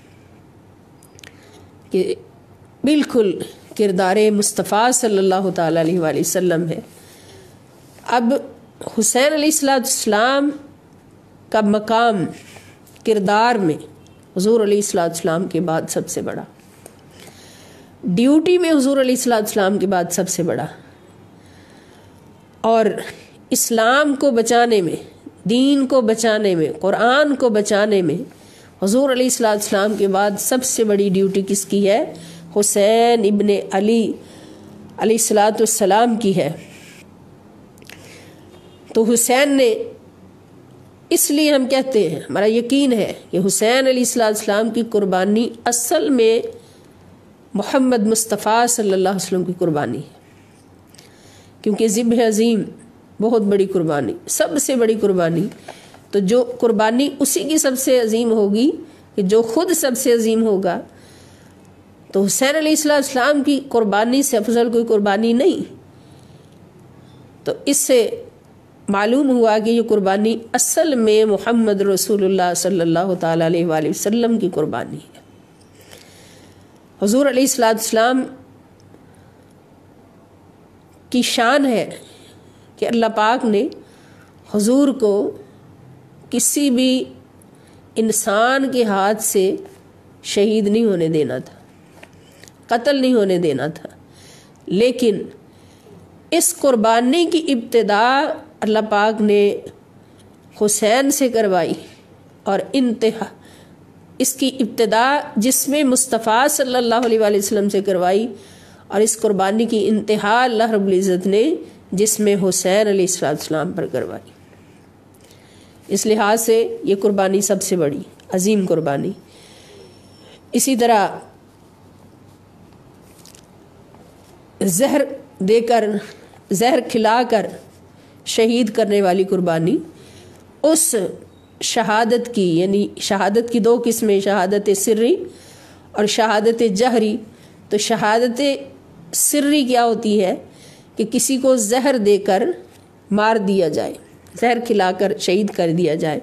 کہ بالکل کردار مصطفیٰ صلی اللہ تعالیٰ علیہ وآلہ وسلم ہے۔ اب حسین علیہ السلام کا مقام کردار میں حضور علیہ السلام کے بعد سب سے بڑا، ڈیوٹی میں حضور علیہ السلام کے بعد سب سے بڑا، اور اسلام کو بچانے میں، دین کو بچانے میں، قرآن کو بچانے میں حضور علیہ السلام کے بعد سب سے بڑی ڈیوٹی کس کی ہے؟ حسین ابن علی علیہ السلام کی ہے۔ تو حسین نے، اس لیے ہم کہتے ہیں، ہمارا یقین ہے کہ حسین علیہ السلام کی قربانی اصل میں محمد مصطفیٰ صلی اللہ علیہ وسلم کی قربانی ہے، کیونکہ ذبح عظیم بہت بڑی قربانی، سب سے بڑی قربانی، تو جو قربانی اسی کی سب سے عظیم ہوگی کہ جو خود سب سے عظیم ہوگا، تو حسین علیہ السلام کی قربانی سے افضل کوئی قربانی نہیں۔ تو اس سے معلوم ہوا کہ یہ قربانی اصل میں محمد رسول اللہ صلی اللہ تعالیٰ علیہ وآلہ وسلم کی قربانی ہے۔ حضور علیہ السلام کی شان ہے کہ اللہ پاک نے حضور کو کسی بھی انسان کے ہاتھ سے شہید نہیں ہونے دینا تھا، قتل نہیں ہونے دینا تھا، لیکن اس قربانی کی ابتدا اللہ پاک نے حسین سے کروائی، اور انتہا اس کی ابتدا جسم مصطفیٰ صلی اللہ علیہ وآلہ وسلم سے کروائی، اور اس قربانی کی انتہا اللہ رب العزت نے جسم حسین علیہ السلام پر کروائی۔ اس لحاظ سے یہ قربانی سب سے بڑی عظیم قربانی۔ اسی طرح زہر دے کر، زہر کھلا کر شہید کرنے والی قربانی، اس شہادت کی، یعنی شہادت کی دو قسمیں، شہادت سری اور شہادت جہری۔ تو شہادت سری کیا ہوتی ہے کہ کسی کو زہر دے کر مار دیا جائے، زہر کھلا کر شہید کر دیا جائے،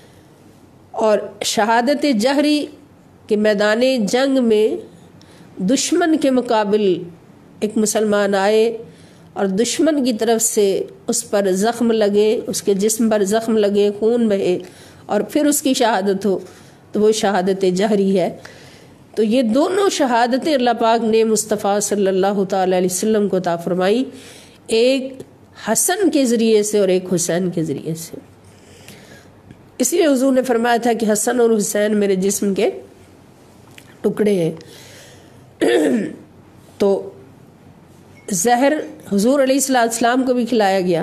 اور شہادت جہری کہ میدان جنگ میں دشمن کے مقابل ایک مسلمان آئے اور دشمن کی طرف سے اس پر زخم لگے، اس کے جسم پر زخم لگے، خون بہے، اور پھر اس کی شہادت ہو، تو وہ شہادت جہری ہے۔ تو یہ دونوں شہادتیں اللہ پاک نے مصطفیٰ صلی اللہ تعالی علیہ وسلم کو عطا فرمائی، ایک حسن کے ذریعے سے اور ایک حسین کے ذریعے سے۔ اس لیے حضور نے فرمایا تھا کہ حسن اور حسین میرے جسم کے ٹکڑے ہیں۔ تو زہر حضور علیہ السلام کو بھی کھلایا گیا،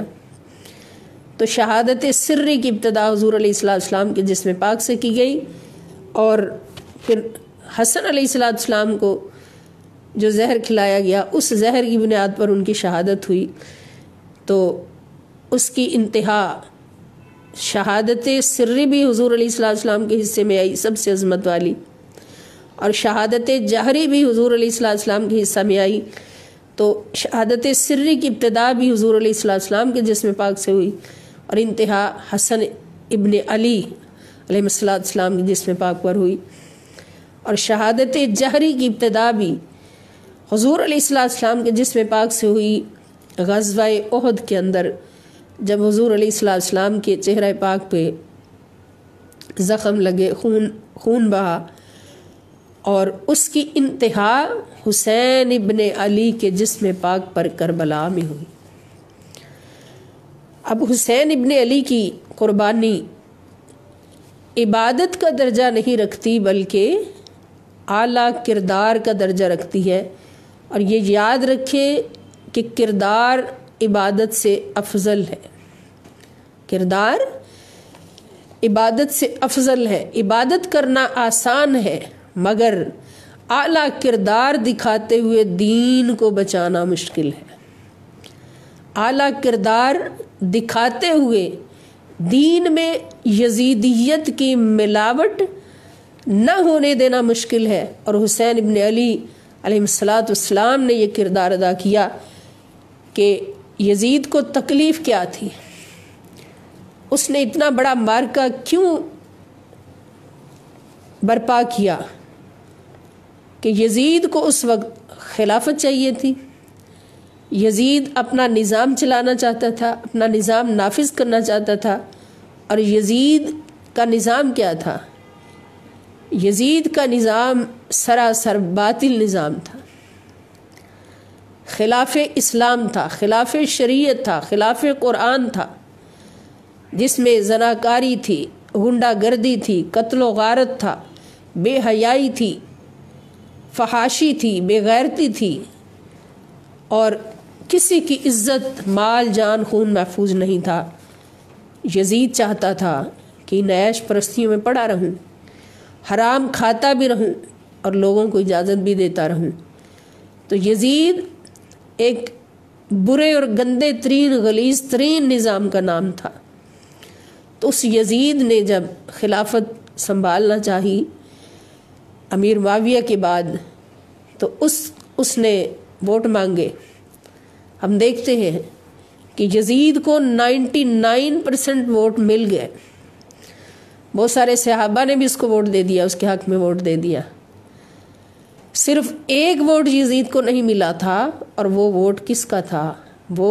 تو شہادت سری کی ابتدا حضور علیہ السلام کے جسم پاک سے کی گئی، اور پھر حسن علیہ السلام کو جو زہر کھلایا گیا اس زہر کی بنیاد پر ان کی شہادت ہوئی۔ تو اس کی انتہا شہادت سری بھی حضور علیہ السلام کے حصے میں آئی، سب سے عظمت والی، اور شہادت جہری بھی حضور علیہ السلام کے حصہ میں آئی۔ تو شہادت سری کی ابتدا بھی حضور علیہ السلام کے جسم پاک سے ہوئی، اور انتہا حسن ابن علی علیہ السلام کے جسم پاک پر ہوئی، اور شہادت جہری کی ابتدا بھی حضور علیہ السلام کے جسم پاک سے ہوئی غزوہ احد کے اندر، جب حضور علیہ السلام کے چہرہ پاک پہ زخم لگے، خون بہا، اور اس کی انتہا حسین ابن علی کے جسم پاک پر کربلا میں ہوئی۔ اب حسین ابن علی کی قربانی عبادت کا درجہ نہیں رکھتی، بلکہ اعلیٰ کردار کا درجہ رکھتی ہے، اور یہ یاد رکھے کہ کردار عبادت سے افضل ہے، کردار عبادت سے افضل ہے۔ عبادت کرنا آسان ہے، مگر اعلیٰ کردار دکھاتے ہوئے دین کو بچانا مشکل ہے۔ اعلیٰ کردار دکھاتے ہوئے دین میں یزیدیت کی ملاوٹ نہ ہونے دینا مشکل ہے، اور حسین ابن علی علیہ السلام نے یہ کردار ادا کیا کہ یزید کو تکلیف کیا تھی، اس نے اتنا بڑا معرکہ کیوں برپا کیا کہ یزید کو اس وقت خلافت چاہیے تھی، یزید اپنا نظام چلانا چاہتا تھا، اپنا نظام نافذ کرنا چاہتا تھا، اور یزید کا نظام کیا تھا؟ یزید کا نظام سراسر باطل نظام تھا، خلاف اسلام تھا، خلاف شریعت تھا، خلاف قرآن تھا، جس میں زناکاری تھی، غنڈہ گردی تھی، قتل و غارت تھا، بے حیائی تھی، فحاشی تھی، بے غیرتی تھی، اور کسی کی عزت، مال، جان، خون محفوظ نہیں تھا۔ یزید چاہتا تھا کہ عیش پرستیوں میں پڑا رہوں، حرام کھاتا بھی رہوں اور لوگوں کو اجازت بھی دیتا رہوں۔ تو یزید ایک برے اور گندے ترین، غلیظ ترین نظام کا نام تھا۔ تو اس یزید نے جب خلافت سنبھالنا چاہی امیر معاویہ کے بعد، تو اس نے ووٹ مانگے۔ ہم دیکھتے ہیں کہ یزید کو 99% ووٹ مل گئے، بہت سارے صحابہ نے بھی اس کو ووٹ دے دیا، اس کے حق میں ووٹ دے دیا۔ صرف ایک ووٹ یزید کو نہیں ملا تھا، اور وہ ووٹ کس کا تھا؟ وہ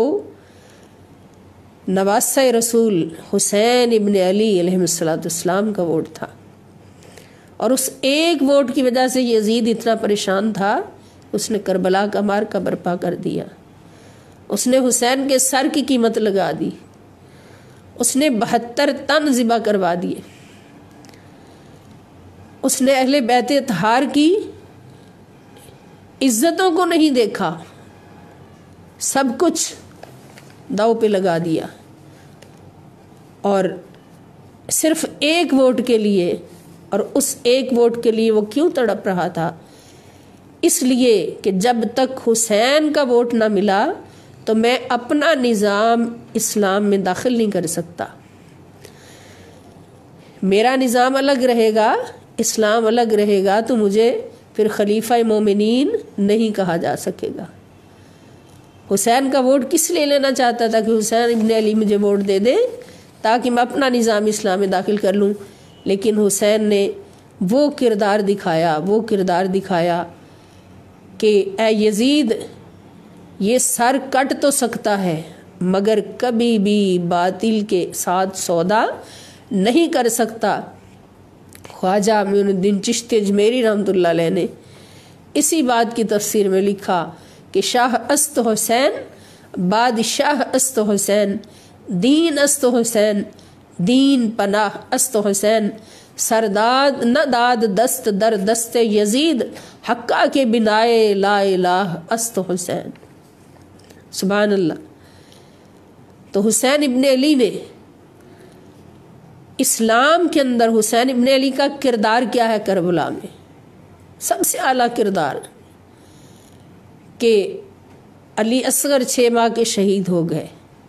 نواسہ رسول حسین ابن علی علیہ السلام کا ووٹ تھا۔ اور اس ایک ووٹ کی وجہ سے یزید اتنا پریشان تھا، اس نے کربلا کا معرکہ برپا کر دیا، اس نے حسین کے سر کی قیمت لگا دی، اس نے 72 تن ذبح کروا دیے، اس نے اہل بیت اطہار کی عزتوں کو نہیں دیکھا، سب کچھ داؤ پہ لگا دیا، اور صرف ایک ووٹ کے لیے، اور اس ایک ووٹ کے لیے وہ کیوں تڑپ رہا تھا؟ اس لیے کہ جب تک حسین کا ووٹ نہ ملا تو میں اپنا نظام اسلام میں داخل نہیں کر سکتا، میرا نظام الگ رہے گا، اسلام الگ رہے گا، تو مجھے پھر خلیفہ مومنین نہیں کہا جا سکے گا۔ حسین کا ووٹ کس لیے لینا چاہتا تھا؟ کہ حسین ابن علی مجھے ووٹ دے دے تاکہ میں اپنا نظام اسلام میں داخل کر لوں، لیکن حسین نے وہ کردار دکھایا کہ اے یزید، یہ سر کٹ تو سکتا ہے مگر کبھی بھی باطل کے ساتھ سودا نہیں کر سکتا۔ خواجہ معین الدین چشتی اجمیری رحمۃ اللہ علیہ نے اسی بات کی تفسیر میں لکھا کہ شاہ است حسین، بادشاہ است حسین، دین است حسین، دین پناہ است حسین، سرداد نہ داد دست در دست یزید، حقہ کے بنائے لا الہ است حسین۔ سبحان اللہ۔ تو حسین ابن علی نے اسلام کے اندر، حسین ابن علی کا کردار کیا ہے کربلا میں؟ سب سے اعلیٰ کردار کہ علی اصغر 6 ماہ کے شہید ہو گئے،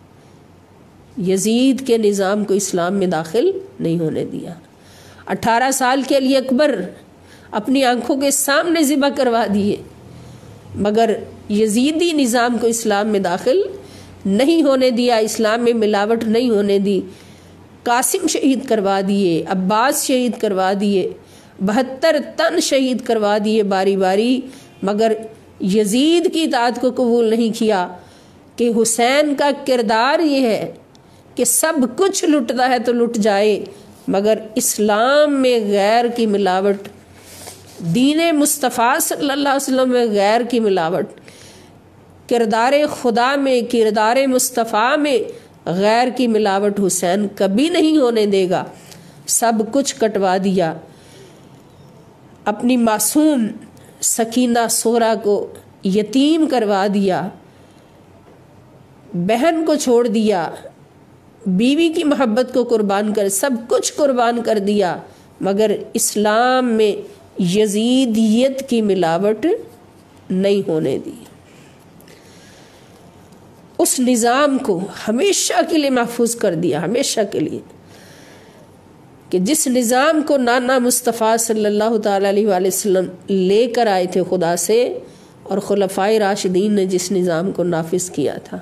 یزید کے نظام کو اسلام میں داخل نہیں ہونے دیا۔ 18 سال کے علی اکبر اپنی آنکھوں کے سامنے ذبح کروا دیے، مگر یزیدی نظام کو اسلام میں داخل نہیں ہونے دیا، اسلام میں ملاوٹ نہیں ہونے دی۔ قاسم شہید کروا دیے، عباس شہید کروا دیے، 72 تن شہید کروا دیے باری باری، مگر یزید کی اطاعت کو قبول نہیں کیا۔ کہ حسین کا کردار یہ ہے کہ سب کچھ لٹتا ہے تو لٹ جائے، مگر اسلام میں غیر کی ملاوٹ، دین مصطفیٰ صلی اللہ علیہ وسلم میں غیر کی ملاوٹ، کردار خدا میں، کردار مصطفیٰ میں غیر کی ملاوٹ حسین کبھی نہیں ہونے دے گا۔ سب کچھ کٹوا دیا، اپنی معصوم سکینہ سورا کو یتیم کروا دیا، بہن کو چھوڑ دیا، بیوی کی محبت کو قربان کر، سب کچھ قربان کر دیا، مگر اسلام میں یزیدیت کی ملاوٹ نہیں ہونے دی۔ اس نظام کو ہمیشہ کے لیے محفوظ کر دیا، ہمیشہ کے لیے، کہ جس نظام کو نانا مصطفیٰ صلی اللہ تعالی علیہ وآلہ وسلم لے کر آئے تھے خدا سے، اور خلفائے راشدین نے جس نظام کو نافذ کیا تھا۔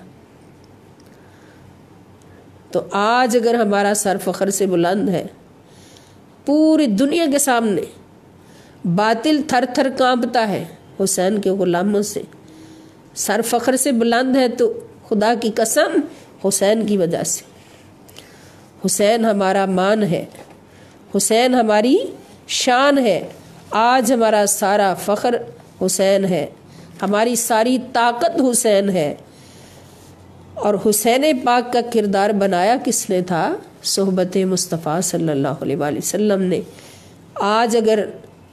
تو آج اگر ہمارا سر فخر سے بلند ہے، پوری دنیا کے سامنے باطل تھر تھر کانپتا ہے حسین کے غلاموں سے، سر فخر سے بلند ہے تو خدا کی قسم حسین کی وجہ سے۔ حسین ہمارا مان ہے، حسین ہماری شان ہے، آج ہمارا سارا فخر حسین ہے، ہماری ساری طاقت حسین ہے۔ اور حسین پاک کا کردار بنایا کس نے تھا؟ صحبت مصطفیٰ صلی اللہ علیہ وآلہ وسلم نے۔ آج اگر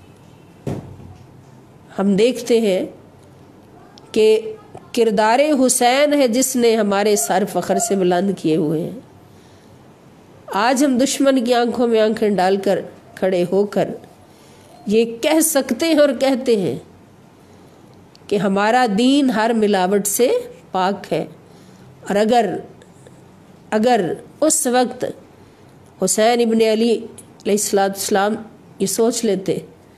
ہم دیکھتے ہیں کہ کردار حسین ہے جس نے ہمارے سر فخر سے بلند کیے ہوئے ہیں، آج ہم دشمن کی آنکھوں میں آنکھیں ڈال کر کھڑے ہو کر یہ کہہ سکتے ہیں اور کہتے ہیں کہ ہمارا دین ہر ملاوٹ سے پاک ہے۔ اور اگر اس وقت حسین ابن علی علیہ السلام یہ سوچ لیتے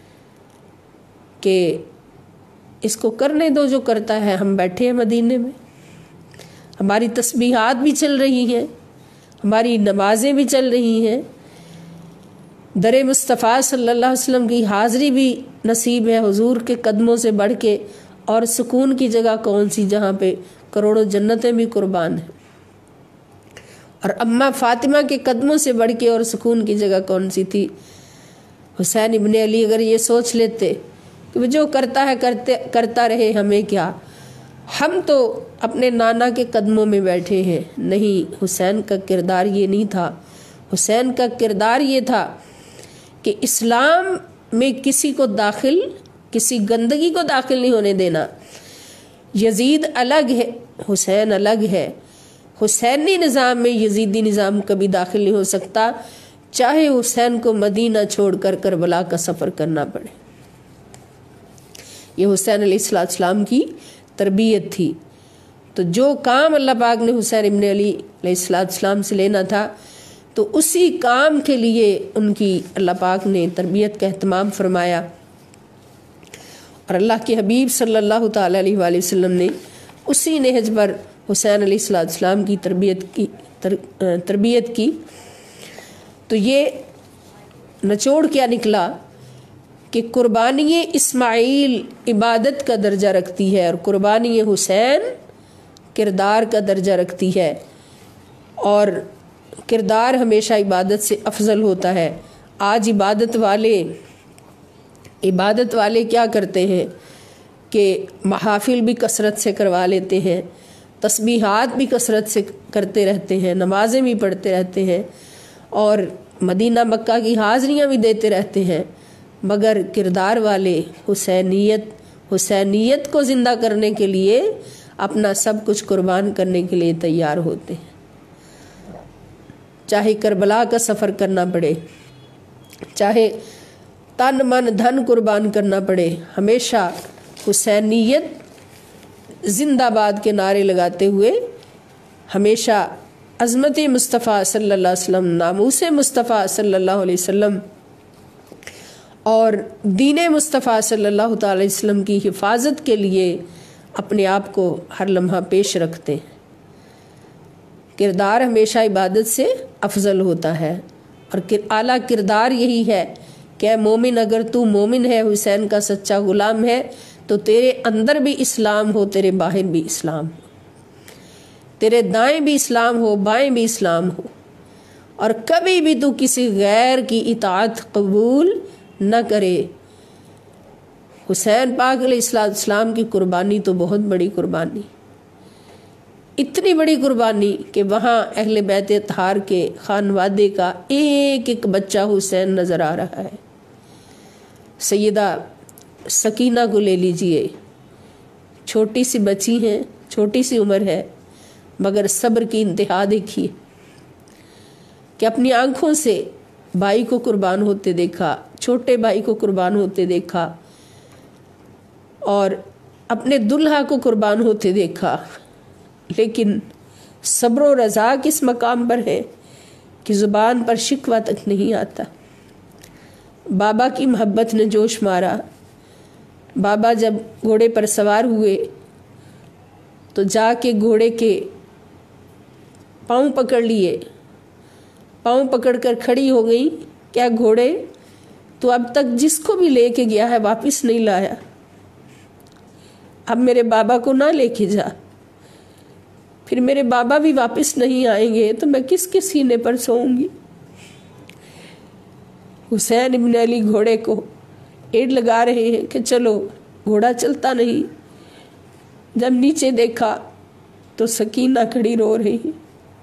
کہ اس کو کرنے دو جو کرتا ہے، ہم بیٹھے ہیں مدینے میں، ہماری تسبیحات بھی چل رہی ہیں، ہماری نمازیں بھی چل رہی ہیں، در مصطفیٰ صلی اللہ علیہ وسلم کی حاضری بھی نصیب ہے حضور کے قدموں سے بڑھ کے، اور سکون کی جگہ کون سی جہاں پہ کروڑوں جنتیں بھی قربان ہیں، اور اماں فاطمہ کے قدموں سے بڑھ کے اور سکون کی جگہ کون سی تھی؟ حسین ابن علی اگر یہ سوچ لیتے کہ وہ جو کرتا ہے کرتا رہے، ہمیں کیا، ہم تو اپنے نانا کے قدموں میں بیٹھے ہیں. نہیں، حسین کا کردار یہ نہیں تھا. حسین کا کردار یہ تھا کہ اسلام میں کسی کو داخل، کسی گندگی کو داخل نہیں ہونے دینا. یزید الگ ہے، حسین الگ ہے. حسینی نظام میں یزیدی نظام کبھی داخل نہیں ہو سکتا، چاہے حسین کو مدینہ چھوڑ کر کربلا کا سفر کرنا پڑے. یہ حسین علیہ السلام کی تربیت تھی. تو جو کام اللہ پاک نے حسین ابن علی علیہ السلام سے لینا تھا، تو اسی کام کے لیے ان کی اللہ پاک نے تربیت کا اہتمام فرمایا. اور اللہ کے حبیب صلی اللہ تعالی علیہ وآلہ وسلم نے اسی نہج پر حسین علیہ السلام کی تربیت کی. تو یہ نچوڑ کیا نکلا کہ قربانی اسماعیل عبادت کا درجہ رکھتی ہے اور قربانی حسین کردار کا درجہ رکھتی ہے، اور کردار ہمیشہ عبادت سے افضل ہوتا ہے. آج عبادت والے کیا کرتے ہیں کہ محافل بھی کثرت سے کروا لیتے ہیں، تسبیحات بھی کثرت سے کرتے رہتے ہیں، نمازیں بھی پڑھتے رہتے ہیں، اور مدینہ مکہ کی حاضریاں بھی دیتے رہتے ہیں، مگر کردار والے حسینیت کو زندہ کرنے کے لیے اپنا سب کچھ قربان کرنے کے لیے تیار ہوتے ہیں. چاہے کربلا کا سفر کرنا پڑے، چاہے تن من دھن قربان کرنا پڑے، ہمیشہ حسینیت زندہ باد کے نعرے لگاتے ہوئے، ہمیشہ عظمت مصطفیٰ صلی اللہ علیہ وسلم، ناموس مصطفیٰ صلی اللہ علیہ وسلم اور دین مصطفیٰ صلی اللہ تعالی علیہ وسلم کی حفاظت کے لیے اپنے آپ کو ہر لمحہ پیش رکھتے ہیں. کردار ہمیشہ عبادت سے افضل ہوتا ہے، اور اعلیٰ کردار یہی ہے کہ اے مومن، اگر تو مومن ہے، حسین کا سچا غلام ہے، تو تیرے اندر بھی اسلام ہو، تیرے باہر بھی اسلام ہو، تیرے دائیں بھی اسلام ہو، بائیں بھی اسلام ہو، اور کبھی بھی تو کسی غیر کی اطاعت قبول نہ کرے. حسین پاک علیہ السلام کی قربانی تو بہت بڑی قربانی، اتنی بڑی قربانی کہ وہاں اہل بیت اطہار کے خانوادے کا ایک ایک بچہ حسین نظر آ رہا ہے. سیدہ سکینہ کو لے لیجئے، چھوٹی سی بچی ہیں، چھوٹی سی عمر ہے، مگر صبر کی انتہا دیکھیے کہ اپنی آنکھوں سے بھائی کو قربان ہوتے دیکھا، چھوٹے بھائی کو قربان ہوتے دیکھا، اور اپنے دلہا کو قربان ہوتے دیکھا، لیکن صبر و رضا کس مقام پر ہے کہ زبان پر شکوہ تک نہیں آتا. بابا کی محبت نے جوش مارا. بابا جب گھوڑے پر سوار ہوئے تو جا کے گھوڑے کے پاؤں پکڑ لیے، پاؤں پکڑ کر کھڑی ہو گئی. کیا گھوڑے تو اب تک جس کو بھی لے کے گیا ہے واپس نہیں لایا، اب میرے بابا کو نہ لے کے جا، پھر میرے بابا بھی واپس نہیں آئیں گے تو میں کس کے سینے پر سوؤں گی. حسین ابن علی گھوڑے کو ایڑ لگا رہے ہیں کہ چلو، گھوڑا چلتا نہیں. جب نیچے دیکھا تو سکینہ کھڑی رو رہی ہے.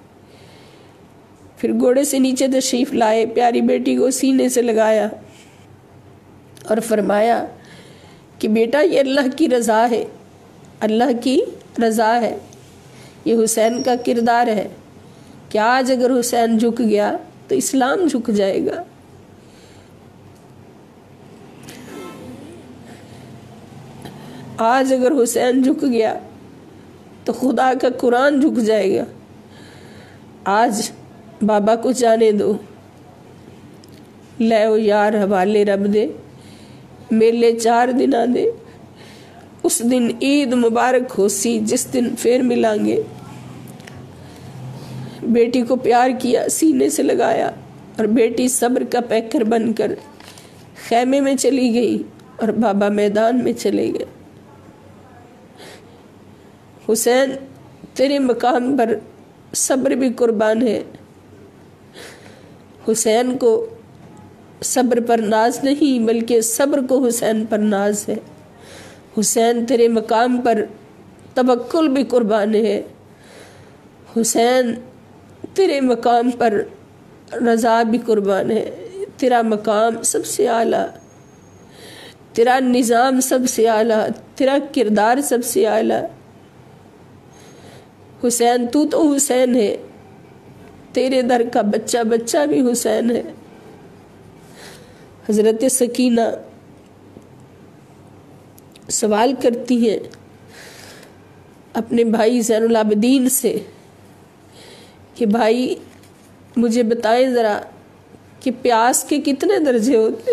پھر گھوڑے سے نیچے تشریف لائے، پیاری بیٹی کو سینے سے لگایا اور فرمایا کہ بیٹا یہ اللہ کی رضا ہے، اللہ کی رضا ہے. یہ حسین کا کردار ہے کہ آج اگر حسین جھک گیا تو اسلام جھک جائے گا. آج اگر حسین جھک گیا تو خدا کا قرآن جھک جائے گا. آج بابا کو جانے دو، لے او یار حوالے رب دے، میلے 4 دن دے. اس دن عید مبارک ہو سی جس دن پھر ملیں گے. بیٹی کو پیار کیا، سینے سے لگایا، اور بیٹی صبر کا پیکر بن کر خیمے میں چلی گئی اور بابا میدان میں چلے گئے. حسین تیرے مقام پر صبر بھی قربان ہے. حسین کو صبر پر ناز نہیں بلکہ صبر کو حسین پر ناز ہے۔ حسین تیرے مقام پر توکل بھی قربان ہے، حسین تیرے مقام پر رضا بھی قربان ہے۔ تیرا مقام سب سے اعلیٰ، تیرا نظام سب سے اعلیٰ، تیرا کردار سب سے اعلیٰ۔ حسین تو حسین ہے، تیرے در کا بچہ بچہ بھی حسین ہے۔ حضرت سکینہ سوال کرتی ہیں اپنے بھائی زین العابدین سے کہ بھائی مجھے بتائیں ذرا کہ پیاس کے کتنے درجے ہوتے؟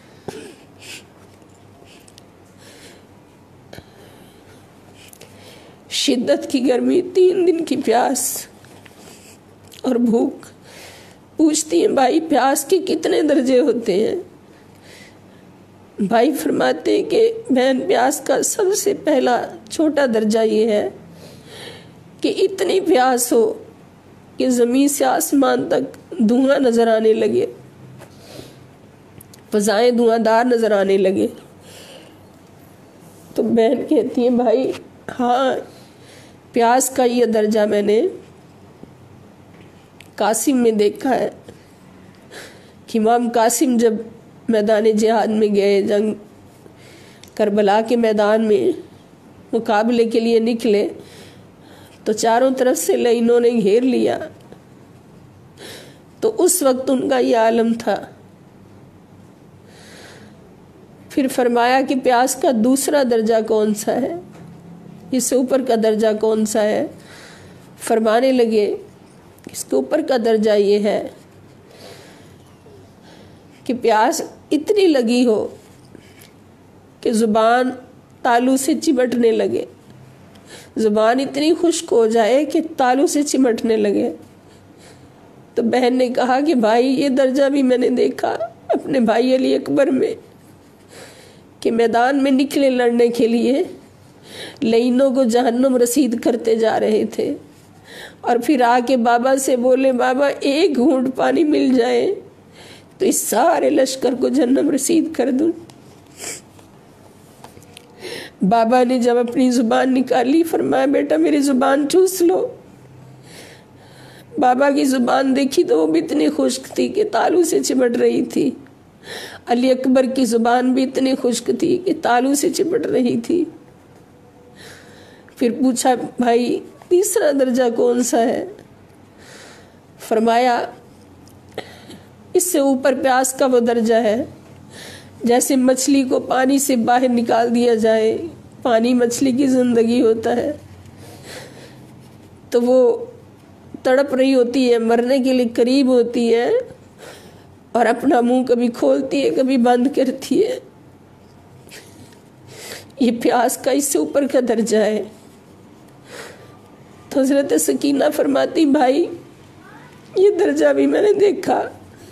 شدت کی گرمی، 3 دن کی پیاس اور بھوک۔ پوچھتی ہیں بھائی پیاس کے کتنے درجے ہوتے ہیں؟ بھائی فرماتے ہیں کہ بہن پیاس کا سب سے پہلا چھوٹا درجہ یہ ہے کہ اتنی پیاس ہو کہ زمین سے آسمان تک دھواں نظر آنے لگے، فضائیں دھواں دار نظر آنے لگے۔ تو بہن کہتی ہیں بھائی ہاں، پیاس کا یہ درجہ میں نے قاسم میں دیکھا ہے کہ امام قاسم جب میدان جہاد میں گئے، جنگ کربلا کے میدان میں مقابلے کے لیے نکلے تو چاروں طرف سے لائنوں نے گھیر لیا، تو اس وقت ان کا یہ عالم تھا۔ پھر فرمایا کہ پیاس کا دوسرا درجہ کون سا ہے، اس سے اوپر کا درجہ کون سا ہے؟ فرمانے لگے اس کے اوپر کا درجہ یہ ہے کہ پیاس اتنی لگی ہو کہ زبان تالو سے چمٹنے لگے، زبان اتنی خشک ہو جائے کہ تالو سے چمٹنے لگے۔ تو بہن نے کہا کہ بھائی یہ درجہ بھی میں نے دیکھا اپنے بھائی علی اکبر میں کہ میدان میں نکلے لڑنے کے لیے، لائنوں کو جہنم رسید کرتے جا رہے تھے، اور پھر آ کے بابا سے بولے بابا ایک گھونٹ پانی مل جائے تو اس سارے لشکر کو جہنم رسید کر دوں۔ بابا نے جب اپنی زبان نکالی فرمایا بیٹا میری زبان چوس لو۔ بابا کی زبان دیکھی تو وہ بھی اتنی خشک تھی کہ تالو سے چمٹ رہی تھی۔ علی اکبر کی زبان بھی اتنی خشک تھی کہ تالو سے چمٹ رہی تھی۔ پھر پوچھا بھائی تیسرا درجہ کون سا ہے؟ فرمایا اس سے اوپر پیاس کا وہ درجہ ہے جیسے مچھلی کو پانی سے باہر نکال دیا جائے، پانی مچھلی کی زندگی ہوتا ہے، تو وہ تڑپ رہی ہوتی ہے، مرنے کے لیے قریب ہوتی ہے اور اپنا منہ کبھی کھولتی ہے کبھی بند کرتی ہے۔ یہ پیاس کا اس سے اوپر کا درجہ ہے۔ تو حضرت سکینہ فرماتی بھائی یہ درجہ بھی میں نے دیکھا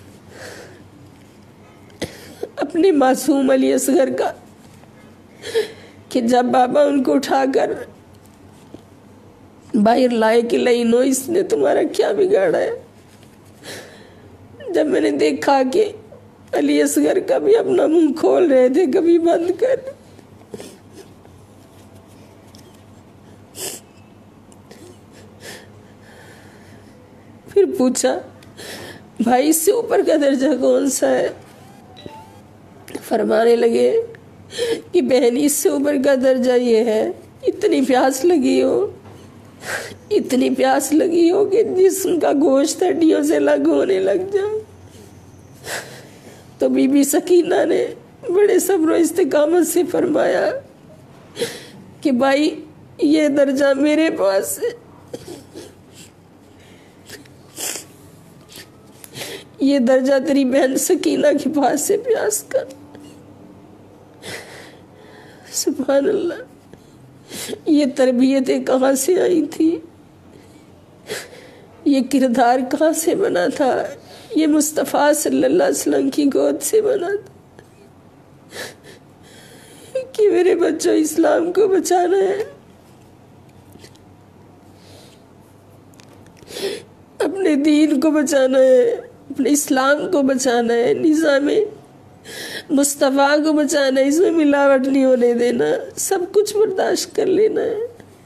اپنے معصوم علی اصغر کا کہ جب بابا ان کو اٹھا کر باہر لائے کہ لائنو اس نے تمہارا کیا بگاڑا ہے، جب میں نے دیکھا کہ علی اصغر کبھی اپنا منہ کھول رہے تھے کبھی بند کر، پھر پوچھا بھائی اس سے اوپر کا درجہ کون سا ہے؟ فرمانے لگے کہ بہن اس سے اوپر کا درجہ یہ ہے اتنی پیاس لگی ہو، اتنی پیاس لگی ہو کہ جسم کا گوشت ہڈیوں سے الگ ہونے لگ جائے۔ تو بی بی سکینہ نے بڑے صبر و استقامت سے فرمایا کہ بھائی یہ درجہ میرے پاس ہے، یہ درجہ تیری بہن سکینہ کے پاس ہے پیاس کا۔ سبحان اللہ، یہ تربیتیں کہاں سے آئی تھی، یہ کردار کہاں سے بنا تھا؟ یہ مصطفیٰ صلی اللہ علیہ وسلم کی گود سے بنا تھا کہ میرے بچوں اسلام کو بچانا ہے، اپنے دین کو بچانا ہے، اپنے اسلام کو بچانا ہے، نظام مصطفیٰ کو بچانا ہے، اس میں ملاوٹ نہیں ہونے دینا، سب کچھ برداشت کر لینا ہے،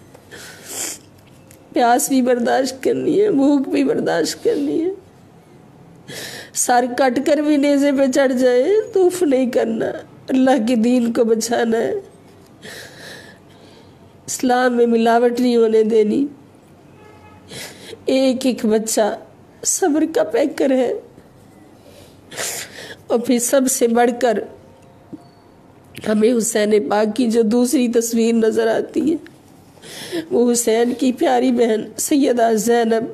پیاس بھی برداشت کرنی ہے، بھوک بھی برداشت کرنی ہے، سر کٹ کر بھی نیزے پہ چڑھ جائے تو اف نہیں کرنا، اللہ کے دین کو بچانا ہے، اسلام میں ملاوٹ نہیں ہونے دینی۔ ایک ایک بچہ صبر کا پیکر ہے، اور پھر سب سے بڑھ کر ہمیں حسین پاک کی جو دوسری تصویر نظر آتی ہے وہ حسین کی پیاری بہن سیدہ زینب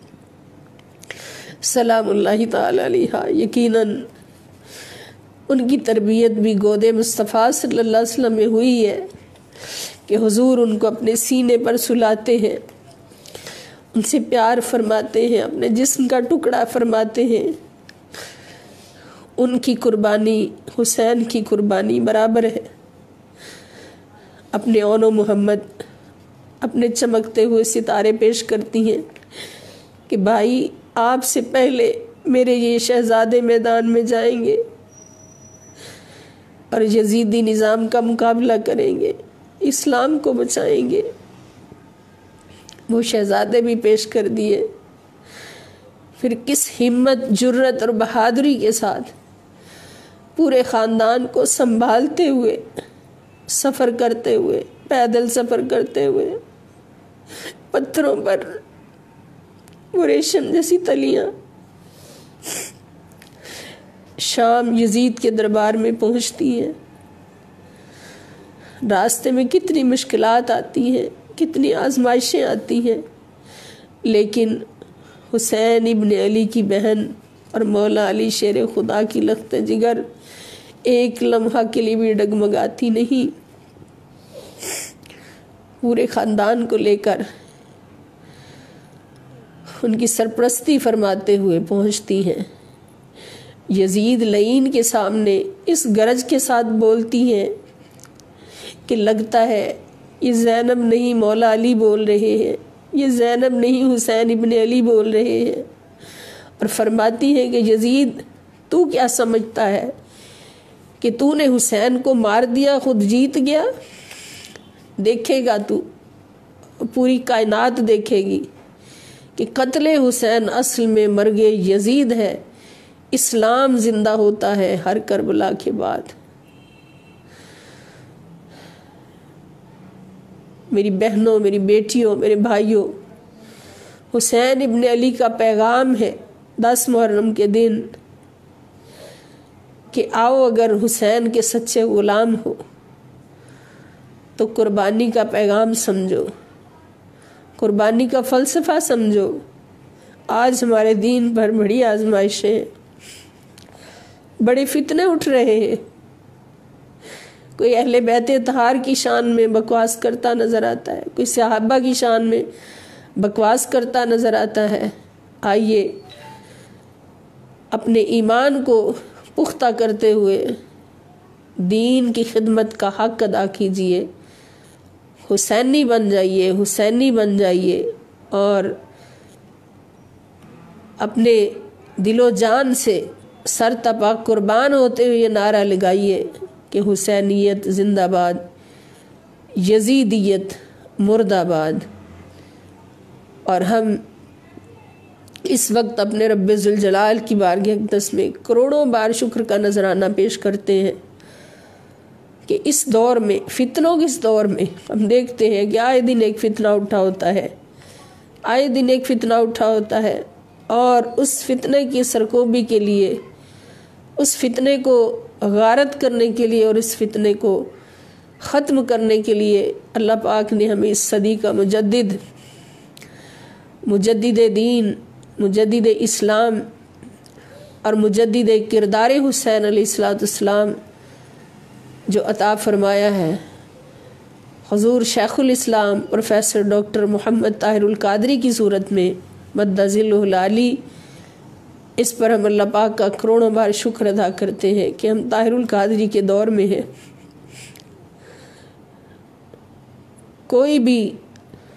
سلام اللہ تعالی علیہا۔ یقیناً ان کی تربیت بھی گود مصطفیٰ صلی اللہ علیہ وسلم میں ہوئی ہے کہ حضور ان کو اپنے سینے پر سلاتے ہیں، ان سے پیار فرماتے ہیں، اپنے جسم کا ٹکڑا فرماتے ہیں۔ ان کی قربانی حسین کی قربانی برابر ہے۔ اپنے اون و محمد اپنے چمکتے ہوئے ستارے پیش کرتی ہیں کہ بھائی آپ سے پہلے میرے یہ شہزادے میدان میں جائیں گے اور یزیدی نظام کا مقابلہ کریں گے، اسلام کو بچائیں گے۔ وہ شہزادے بھی پیش کر دیے۔ پھر کس ہمت، جرت اور بہادری کے ساتھ پورے خاندان کو سنبھالتے ہوئے، سفر کرتے ہوئے، پیدل سفر کرتے ہوئے، پتھروں پر وہ ریشم جیسی تلیاں، شام یزید کے دربار میں پہنچتی ہیں۔ راستے میں کتنی مشکلات آتی ہیں، کتنی آزمائشیں آتی ہیں، لیکن حسین ابن علی کی بہن اور مولا علی شیر خدا کی لخت جگر ایک لمحہ کے لیے بھی ڈگمگاتی نہیں، پورے خاندان کو لے کر ان کی سرپرستی فرماتے ہوئے پہنچتی ہیں۔ یزید لعین کے سامنے اس گرج کے ساتھ بولتی ہیں کہ لگتا ہے یہ زینب نہیں مولا علی بول رہے ہیں، یہ زینب نہیں حسین ابن علی بول رہے ہیں، اور فرماتی ہے کہ یزید تو کیا سمجھتا ہے کہ تو نے حسین کو مار دیا خود جیت گیا؟ دیکھے گا تو، پوری کائنات دیکھے گی کہ قتل حسین اصل میں مرگ یزید ہے، اسلام زندہ ہوتا ہے ہر کربلا کے بعد۔ میری بہنوں، میری بیٹیوں، میرے بھائیوں، حسین ابن علی کا پیغام ہے 10 محرم کے دن کہ آؤ اگر حسین کے سچے غلام ہو تو قربانی کا پیغام سمجھو، قربانی کا فلسفہ سمجھو۔ آج ہمارے دین پر بڑی آزمائشیں، بڑے فتنے اٹھ رہے ہیں۔ کوئی اہل بیت اطہار کی شان میں بکواس کرتا نظر آتا ہے، کوئی صحابہ کی شان میں بکواس کرتا نظر آتا ہے۔ آئیے اپنے ایمان کو پختہ کرتے ہوئے دین کی خدمت کا حق ادا کیجیے، حسینی بن جائیے، حسینی بن جائیے، اور اپنے دل و جان سے سر تپا قربان ہوتے ہوئے یہ نعرہ لگائیے کہ حسینیت زندہ باد، یزیدیت مرد آباد۔ اور ہم اس وقت اپنے رب ذوالجلال کی بارگاہ اقدس میں کروڑوں بار شکر کا نذرانہ پیش کرتے ہیں کہ اس دور میں، فتنوں کے اس دور میں، ہم دیکھتے ہیں کہ آئے دن ایک فتنہ اٹھا ہوتا ہے، آئے دن ایک فتنہ اٹھا ہوتا ہے، اور اس فتنے کی سرکوبی کے لیے، اس فتنے کو غارت کرنے کے لیے اور اس فتنے کو ختم کرنے کے لیے اللہ پاک نے ہمیں اس صدی کا مجدد دین، مجدد اسلام اور مجدد کردار حسین علیہ السلام جو عطا فرمایا ہے، حضور شیخ الاسلام پروفیسر ڈاکٹر محمد طاہر القادری کی صورت میں مد ظلہ العالی۔ اس پر ہم اللہ پاک کا کروڑوں بار شکر ادا کرتے ہیں کہ ہم طاہر القادری کے دور میں ہیں۔ کوئی بھی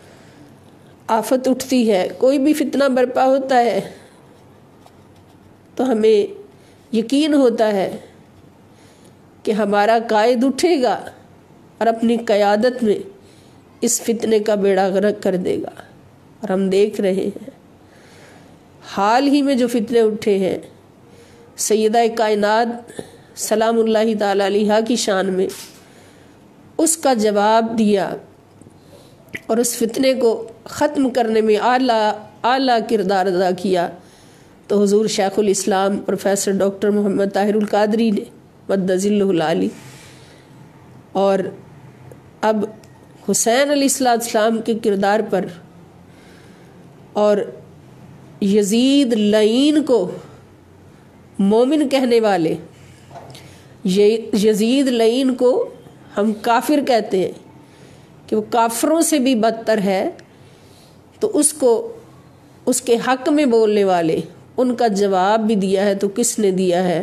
آفت اٹھتی ہے، کوئی بھی فتنہ برپا ہوتا ہے تو ہمیں یقین ہوتا ہے کہ ہمارا قائد اٹھے گا اور اپنی قیادت میں اس فتنے کا بیڑا غرق کر دے گا۔ اور ہم دیکھ رہے ہیں حال ہی میں جو فتنے اٹھے ہیں، سیدہ کائنات سلام اللہ تعالی علیہا کی شان میں، اس کا جواب دیا اور اس فتنے کو ختم کرنے میں اعلیٰ کردار ادا کیا تو حضور شیخ الاسلام پروفیسر ڈاکٹر محمد طاہر القادری نے مد ظلہ العالی۔ اور اب حسین علیہ السلام کے کردار پر اور یزید لعین کو مومن کہنے والے، یزید لعین کو ہم کافر کہتے ہیں کہ وہ کافروں سے بھی بدتر ہے، تو اس کے حق میں بولنے والے ان کا جواب بھی دیا ہے۔ تو کس نے دیا ہے؟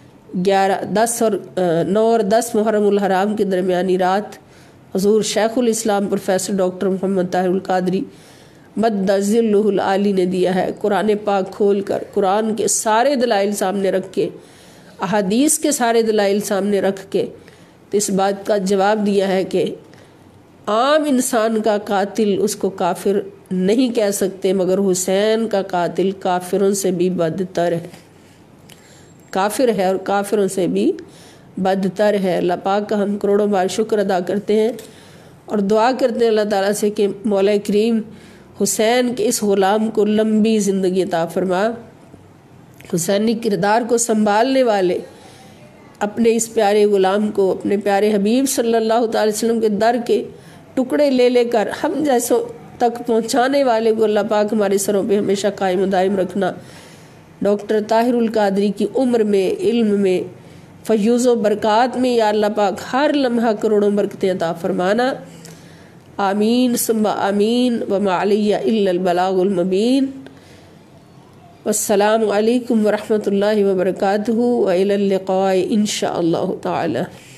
9 اور 10 محرم الحرام کے درمیانی رات حضور شیخ الاسلام پروفیسر ڈاکٹر محمد طاہر القادری مد ظلہ العالی نے دیا ہے، قرآن پاک کھول کر، قرآن کے سارے دلائل سامنے رکھ کے، احادیث کے سارے دلائل سامنے رکھ کے تو اس بات کا جواب دیا ہے کہ عام انسان کا قاتل اس کو کافر نہیں کہہ سکتے، مگر حسین کا قاتل کافروں سے بھی بدتر ہے، کافر ہے اور کافروں سے بھی بدتر ہے۔ اللہ پاک کا ہم کروڑوں بار شکر ادا کرتے ہیں اور دعا کرتے ہیں اللہ تعالیٰ سے کہ مولا کریم حسین کے اس غلام کو لمبی زندگی عطا فرما، حسینی کردار کو سنبھالنے والے اپنے اس پیارے غلام کو اپنے پیارے حبیب صلی اللہ تعالی وسلم کے در کے ٹکڑے لے لے کر ہم جیسوں تک پہنچانے والے کو اللہ پاک ہمارے سروں پہ ہمیشہ قائم و دائم رکھنا۔ ڈاکٹر طاہر القادری کی عمر میں، علم میں، فیوز و برکات میں یا اللہ پاک ہر لمحہ کروڑوں برکتیں عطا فرمانا۔ آمین ثم آمین وما علی الا البلاغ المبین۔ والسلام علیکم ورحمۃ اللہ وبرکاتہ وإلی اللقاء ان شاء اللہ تعالی۔